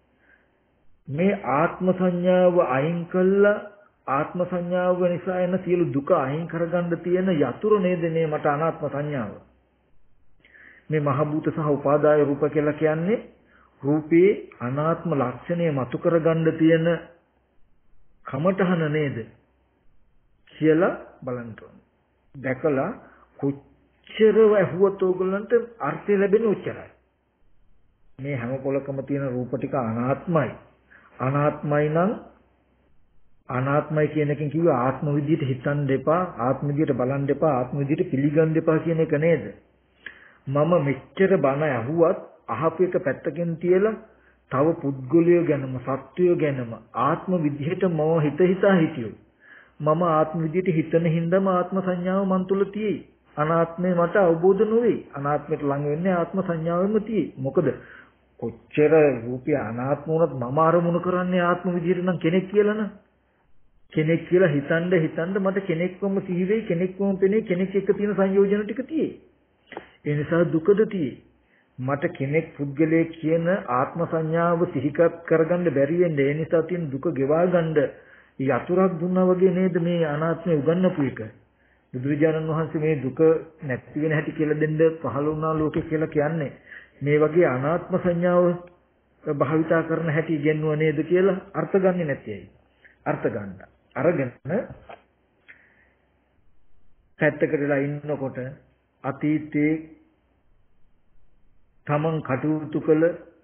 මේ ආත්ම සංඥාව අයින් කළා ආත්ම සංඥාව නිසා එන සියලු දුක අයින් කරගන්න තියෙන යතුරු නේද මේ මට අනාත්ම සංඥාව. මේ මහ භූත සහ උපාදාය රූප කියලා කියන්නේ රූපේ අනාත්ම ලක්ෂණය මතු කරගන්න තියෙන කමඨහන නේද කියලා බලන්න ඕනේ. දැකලා කොච්චර වැහුවත් ඕගොල්ලන්ට අර්ථය ලැබෙන්නේ උච්චරයි. මේ හැම පොලකම තියෙන රූප ටික අනාත්මයි. අනාත්මයි නම් අනාත්මයි කියන එකෙන් කිව්වේ ආත්ම විදියට හිතන්න එපා, ආත්ම විදියට බලන්න එපා, ආත්ම විදියට පිළිගන්න එපා කියන එක නේද? මම මෙච්චර බණ ඇහුවත් අහපු එක පැත්තකින් තියලා තව පුද්ගලයෝ ගැනම සත්වයෝ ගැනම ආත්ම විදිහට මම හිත හිතා හිටියෝ. මම ආත්ම විදිහට හිතන හින්දාම ආත්ම සංඥාව මන් තුල තියෙයි. අනාත්මය මට අවබෝධ නොවේ. අනාත්මයට ලඟ වෙන්නේ ආත්ම සංඥාවෙම තියෙයි. මොකද කොච්චර රූපය අනාත්ම වුණත් මම අරමුණු කරන්නේ ආත්ම විදිහට නම් කෙනෙක් කියලා න ะ. කෙනෙක් කියලා හිතනද හිතනද මට කෙනෙක්වම සිහි වෙයි, කෙනෙක්වම පෙනේ, කෙනෙක් එක්ක තියෙන සංයෝජන ටික තියෙයි. ඒ නිසා දුකද තියෙයි. මට කෙනෙක් පුද්ගලයෙක් කියන ආත්ම සංඥාව සිහිකත් කරගන්න බැරි වෙන්නේ ඒ නිසා තියෙන දුක ගෙවා ගන්න යතුරක් දුන්නා වගේ නේද මේ අනාත්මය උගන්වපු එක. බුදුරජාණන් වහන්සේ මේ දුක නැති වෙන හැටි කියලා දෙන්න පහළ වුණා ලෝකේ කියලා කියන්නේ මේ වගේ අනාත්ම සංඥාව භාවිතා කරන හැටි ඉගෙනුවා නේද කියලා අර්ථ ගන්නෙ නැති අය. අර්ථ ගන්න. අරගෙන පැත්තකටලා ඉන්නකොට අතීතේ තමන් කටයුතු කළ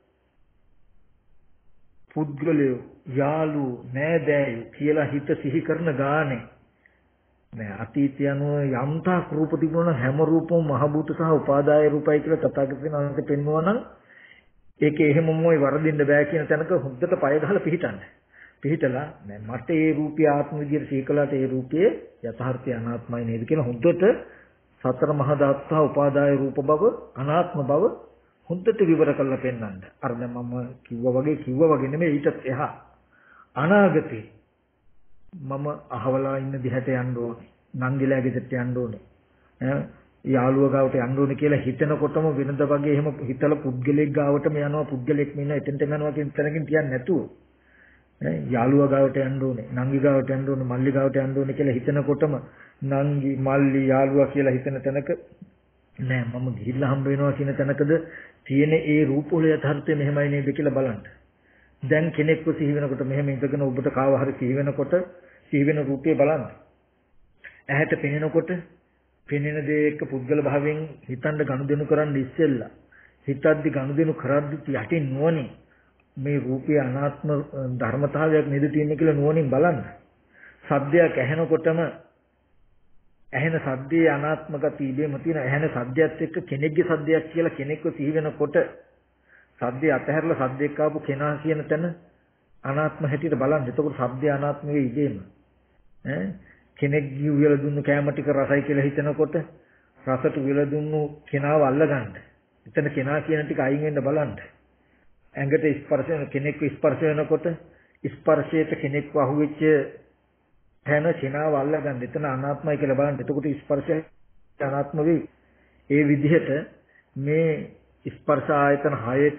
පුද්ගලයෝ යාළුවෝ නෑදෑයෝ කියලා හිත සිහි කරන ගානේ නෑ අතීතය අනුව යම්තා රූප තිබුණා හැම රූපම මහ භූත සහ උපාදාය රූපයි කියලා තථාගතයන් වහන්සේ පෙන්වනවා නම් ඒකේ එහෙමමයි වරදින්න බෑ කියන තැනක හොද්දට පය ගහලා පිහිටන්න. පිහිටලා නෑ මට ඒ රූපය ආත්ම විදියට සීකලාට ඒ රූපයේ යථාර්ථය අනාත්මයි නේද කියලා හොද්දට සතර මහා ධාතු සහ උපාදාය රූප බව අනාත්ම බව හොද්දට විවර කරලා පෙන්වන්න. අර දැන් මම කිව්වා වගේ කිව්වා වගේ නෙමෙයි ඊටත් එහා අනාගතේ මම අහවලා ඉන්න දිහට යන්න ඕනේ. නංගිලා ගෙදරට යන්න ඕනේ. ඈ යාළුවා ගාවට යන්න ඕනේ කියලා හිතනකොටම වෙනද වගේ එහෙම හිතලා පුද්ගලෙක් ගාවටම යනවා පුද්ගලෙක් මෙන්න එතෙන්ට යනවා කියන තරකින් තියන්නේ නැතුව ඈ යාළුවා ගාවට යන්න ඕනේ. නංගි ගාවට යන්න ඕනේ. මල්ලි ගාවට යන්න ඕනේ කියලා හිතනකොටම නංගි මල්ලි යාළුවා කියලා හිතන තැනක නෑ මම ගිහිල්ලා හම්බ වෙනවා කියන තැනකද තියෙන ඒ රූප වල යථාර්ථය මෙහෙමයි නේද කියලා බලන්න. දැන් කෙනෙක්ව සිහි වෙනකොට මෙහෙම ඉඳගෙන ඔබට කාව හරි සිහි වෙනකොට සිහි වෙන රූපය බලන්න. ඇහැට පෙනෙනකොට පෙනෙන දේ එක්ක පුද්ගල භාවයෙන් හිතන්න ගනුදෙනු කරන්න ඉස්සෙල්ලා හිතද්දි ගනුදෙනු කරද්දි යටින් නුවණින් මේ රූපය අනාත්ම ධර්මතාවයක් නේද තියෙන්නේ කියලා නුවණින් බලන්න. සද්දයක් ඇහෙනකොටම ඇහෙන සද්දේ අනාත්ම ගතිය ඉබේම තියෙන ඇහෙන සද්දයත් එක්ක කෙනෙක්ගේ සද්දයක් කියලා කෙනෙක්ව සිහි වෙනකොට සද්දේ අතහැරලා සද්දෙක් ආපු කෙනා කියන තැන අනාත්ම හැටියට බලන්න. එතකොට සද්දේ අනාත්ම වෙයි ඉබේම. ඈ කෙනෙක් විල දුන්නු කැම ටික රසයි කියලා හිතනකොට රසට විල දුන්නු කෙනාව අල්ලගන්න. එතන කෙනා කියන ටික අයින් වෙන්න බලන්න. ඇඟට ස්පර්ශ වෙන කෙනෙක්ව ස්පර්ශ වෙනකොට ස්පර්ශයට කෙනෙක්ව අහුවෙච්ච තැන කෙනාව අල්ලගන්න. එතන අනාත්මයි කියලා බලන්න. එතකොට ස්පර්ශය අනාත්ම වෙයි. ඒ විදිහට මේ ස්පර්ශ ආයතන හයට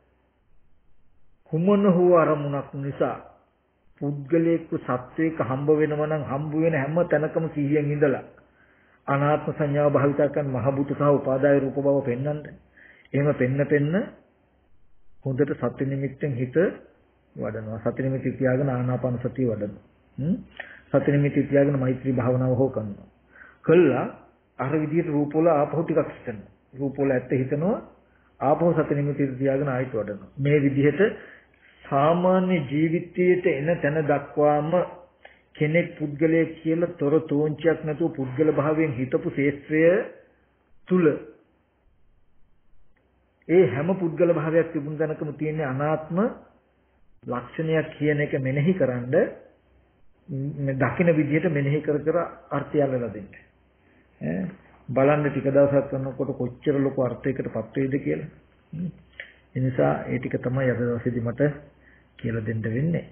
කුමන හෝ අරමුණක් නිසා පුද්ගලයෙක් සත්වයක හම්බ වෙනවා නම් හම්බ වෙන හැම තැනකම සිහියෙන් ඉඳලා අනාත්ම සංඥාව භාවිත කරන මහ භූත සහ උපාදාය රූප බව පෙන්වන්න. එහෙම පෙන්න පෙන්න හොඳට සති නිමිත්තෙන් හිත වඩනවා. සති නිමිති තියාගෙන ආනාපාන සතිය වඩනවා. හ්ම් සති නිමිති තියාගෙන මෛත්‍රී භාවනාව හෝ කරනවා. කළා අර විදිහට රූප වල ආපහු ටිකක් හිතනවා. රූප වල ඇත්ත හිතනවා ආපහු සති නිමිති තියාගෙන ආයෙත් වඩනවා. මේ විදිහට සාමාන්‍ය ජීවිතයේට එන තැන දක්වාම කෙනෙක් පුද්ගලයෙක් කියලා තොර තෝංචයක් නැතුව පුද්ගල භාවයෙන් හිතපු ශේත්‍රය තුල ඒ හැම පුද්ගල භාවයක් තිබුණ තැනකම තියෙන අනාත්ම ලක්ෂණයක් කියන එක මෙනෙහි කරන්ඩ මේ දකින්න විදිහට මෙනෙහි කර කර අර්ථය අල්ලලා දෙන්න. ඈ බලන්න ටික දවසක් කරනකොට කොච්චර ලොකු අර්ථයකටපත් වෙයිද කියලා. ඒ නිසා ඒ ටික තමයි අද දවසේදී මට කියලා දෙන්න වෙන්නේ.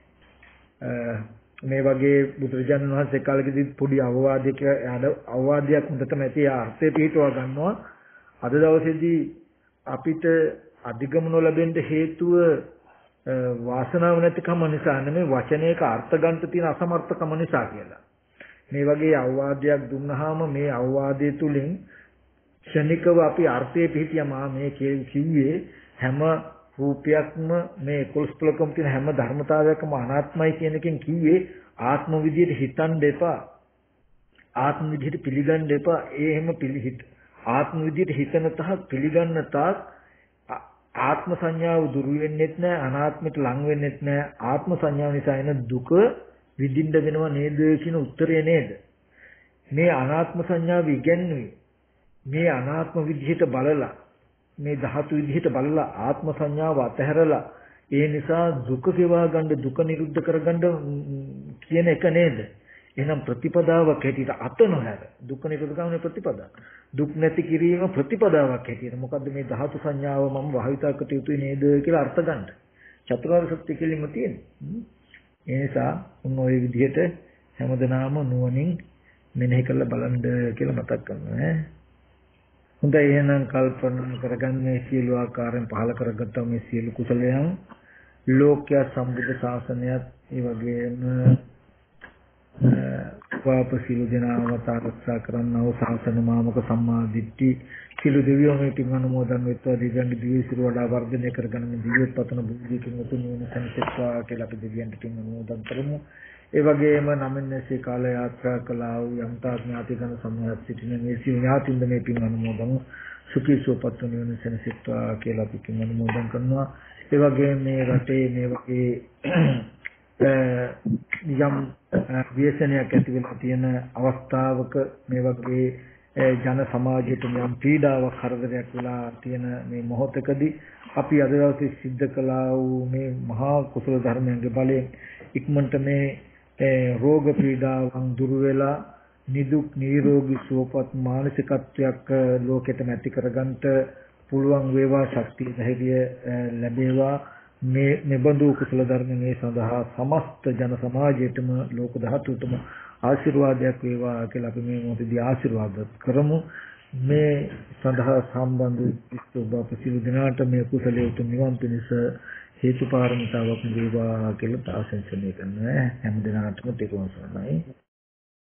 මේ වගේ බුදුරජාණන් වහන්සේ කාලෙකදී පොඩි අවවාදයක අවවාදයක් හොඳටම ඇති අර්ථය පිටව ගන්නවා. අද දවසේදී අපිට අධිගමන ලැබෙන්න හේතුව වාසනාව නැතිකම නිසා නෙමෙයි වචනයක අර්ථ ගන්න තියෙන අසමර්ථකම නිසා කියලා. මේ වගේ අවවාදයක් දුන්නාම මේ අවවාදයේ තුලින් ක්ෂණිකව අපි අර්ථයේ පිටියම මේ කිව්වේ හැම රූපයක්ම මේ එකොළොස් පොලකම තියෙන හැම ධර්මතාවයක්ම අනාත්මයි කියන එකෙන් කිව්වේ ආත්ම විදියට හිතන්න එපා. ආත්ම විදියට පිළිගන්න එපා. ඒ හැම පිළිහිත ආත්ම විදියට හිතන තාක් පිළිගන්න තාක් ආත්ම සංඥාව දුරු වෙන්නෙත් නැහැ, අනාත්මයට ලං වෙන්නෙත් නැහැ. ආත්ම සංඥාව නිසා එන දුක විඳින්න වෙනව නේද කියන උත්තරය නේද? මේ අනාත්ම සංඥාව ඉගෙනුවේ මේ අනාත්ම විදිහට බලලා මේ ධාතු විදිහට බලලා ආත්ම සංඥාව අතහැරලා ඒ නිසා දුක ගෙවා ගන්න දුක නිරුද්ධ කරගන්න කියන එක නේද? එහෙනම් ප්‍රතිපදාවක් හැටියට අත නොහැර දුක නිරුද්ධ කරන ප්‍රතිපදාව. දුක් නැති කිරීම ප්‍රතිපදාවක් හැටියට මොකද්ද මේ ධාතු සංඥාව මම භාවිතකට යුතුයි නේද කියලා අර්ථ ගන්න. චතුරාර්ය සත්‍ය කෙලින්ම තියෙන්නේ. ඒ නිසා උන් ওই විදිහට හැමදෙනාම නුවණින් මෙනෙහි කරලා බලන්න කියලා මතක් කරනවා ඈ. හොඳයි එහෙනම් කල්පනා කරගන්න මේ සියලු ආකාරයෙන් පහල කරගත්තා මේ සියලු කුසලයන් ලෝක්‍ය සම්බුද්ධ ශාසනයත් ඒ වගේම වාප සියලු දෙනාම ආරක්ෂා කරන්නා වූ ශාසන මාමක සම්මා දිට්ඨි සියලු දෙවියෝ මේ පින් අනුමෝදන් වෙත්වා දිව්‍යංග දිවිසිර වඩා වර්ධනය කරගෙන මේ දිව්‍යපතන බුද්ධියකින් උතුම් නිවන සම්පත්වා කියලා අපි දෙවියන්ට පින් අනුමෝදන් කරමු. ඒ වගේම නමින්සේ කාල යාත්‍රා කළා වූ යම්තා ඥාතිගණ සමූහයක් සිටින මේ සියලු ඥාතින්ද මේ පින් අනුමෝදන් සුඛී සුවපත් නිවන සම්පත්වා කියලා අපි පින් අනුමෝදන් කරනවා. ඒ වගේම මේ රටේ මේ වගේ යම් ව්‍යසනයක් ඇති වෙලා තියෙන අවස්ථාවක මේ වගේ ජන සමාජයට යම් පීඩාවක් කරදරයක් වෙලා තියෙන මේ මොහොතකදී අපි අද දවසේ සිද්ධ කළා වූ මේ මහා කුසල ධර්මයන්ගේ බලයෙන් ඉක්මනට මේ රෝග පීඩාවන් දුරු වෙලා නිදුක් නිරෝගී සුවපත් මානසිකත්වයක් ලෝකෙට ඇති කරගන්නට පුළුවන් වේවා ශක්තිය ධෛර්යය ලැබේවා. මේ නිබඳු කුසල ධර්ම මේ සඳහා සමස්ත ජන සමාජයටම ලෝක ධාතුටම ආශිර්වාදයක් වේවා කියලා අපි මේ මොහොතේදී ආශිර්වාද කරමු. මේ සඳහා සම්බන්ධ ඔබ සියලු දෙනාට මේ කුසලයේ උතුම් නිවන් පිණිස හේතු පාරමිතාවක් වේවා කියලා ආශිර්වාද කරනවා. හැම දිනකටම තෙරුවන් සරණයි.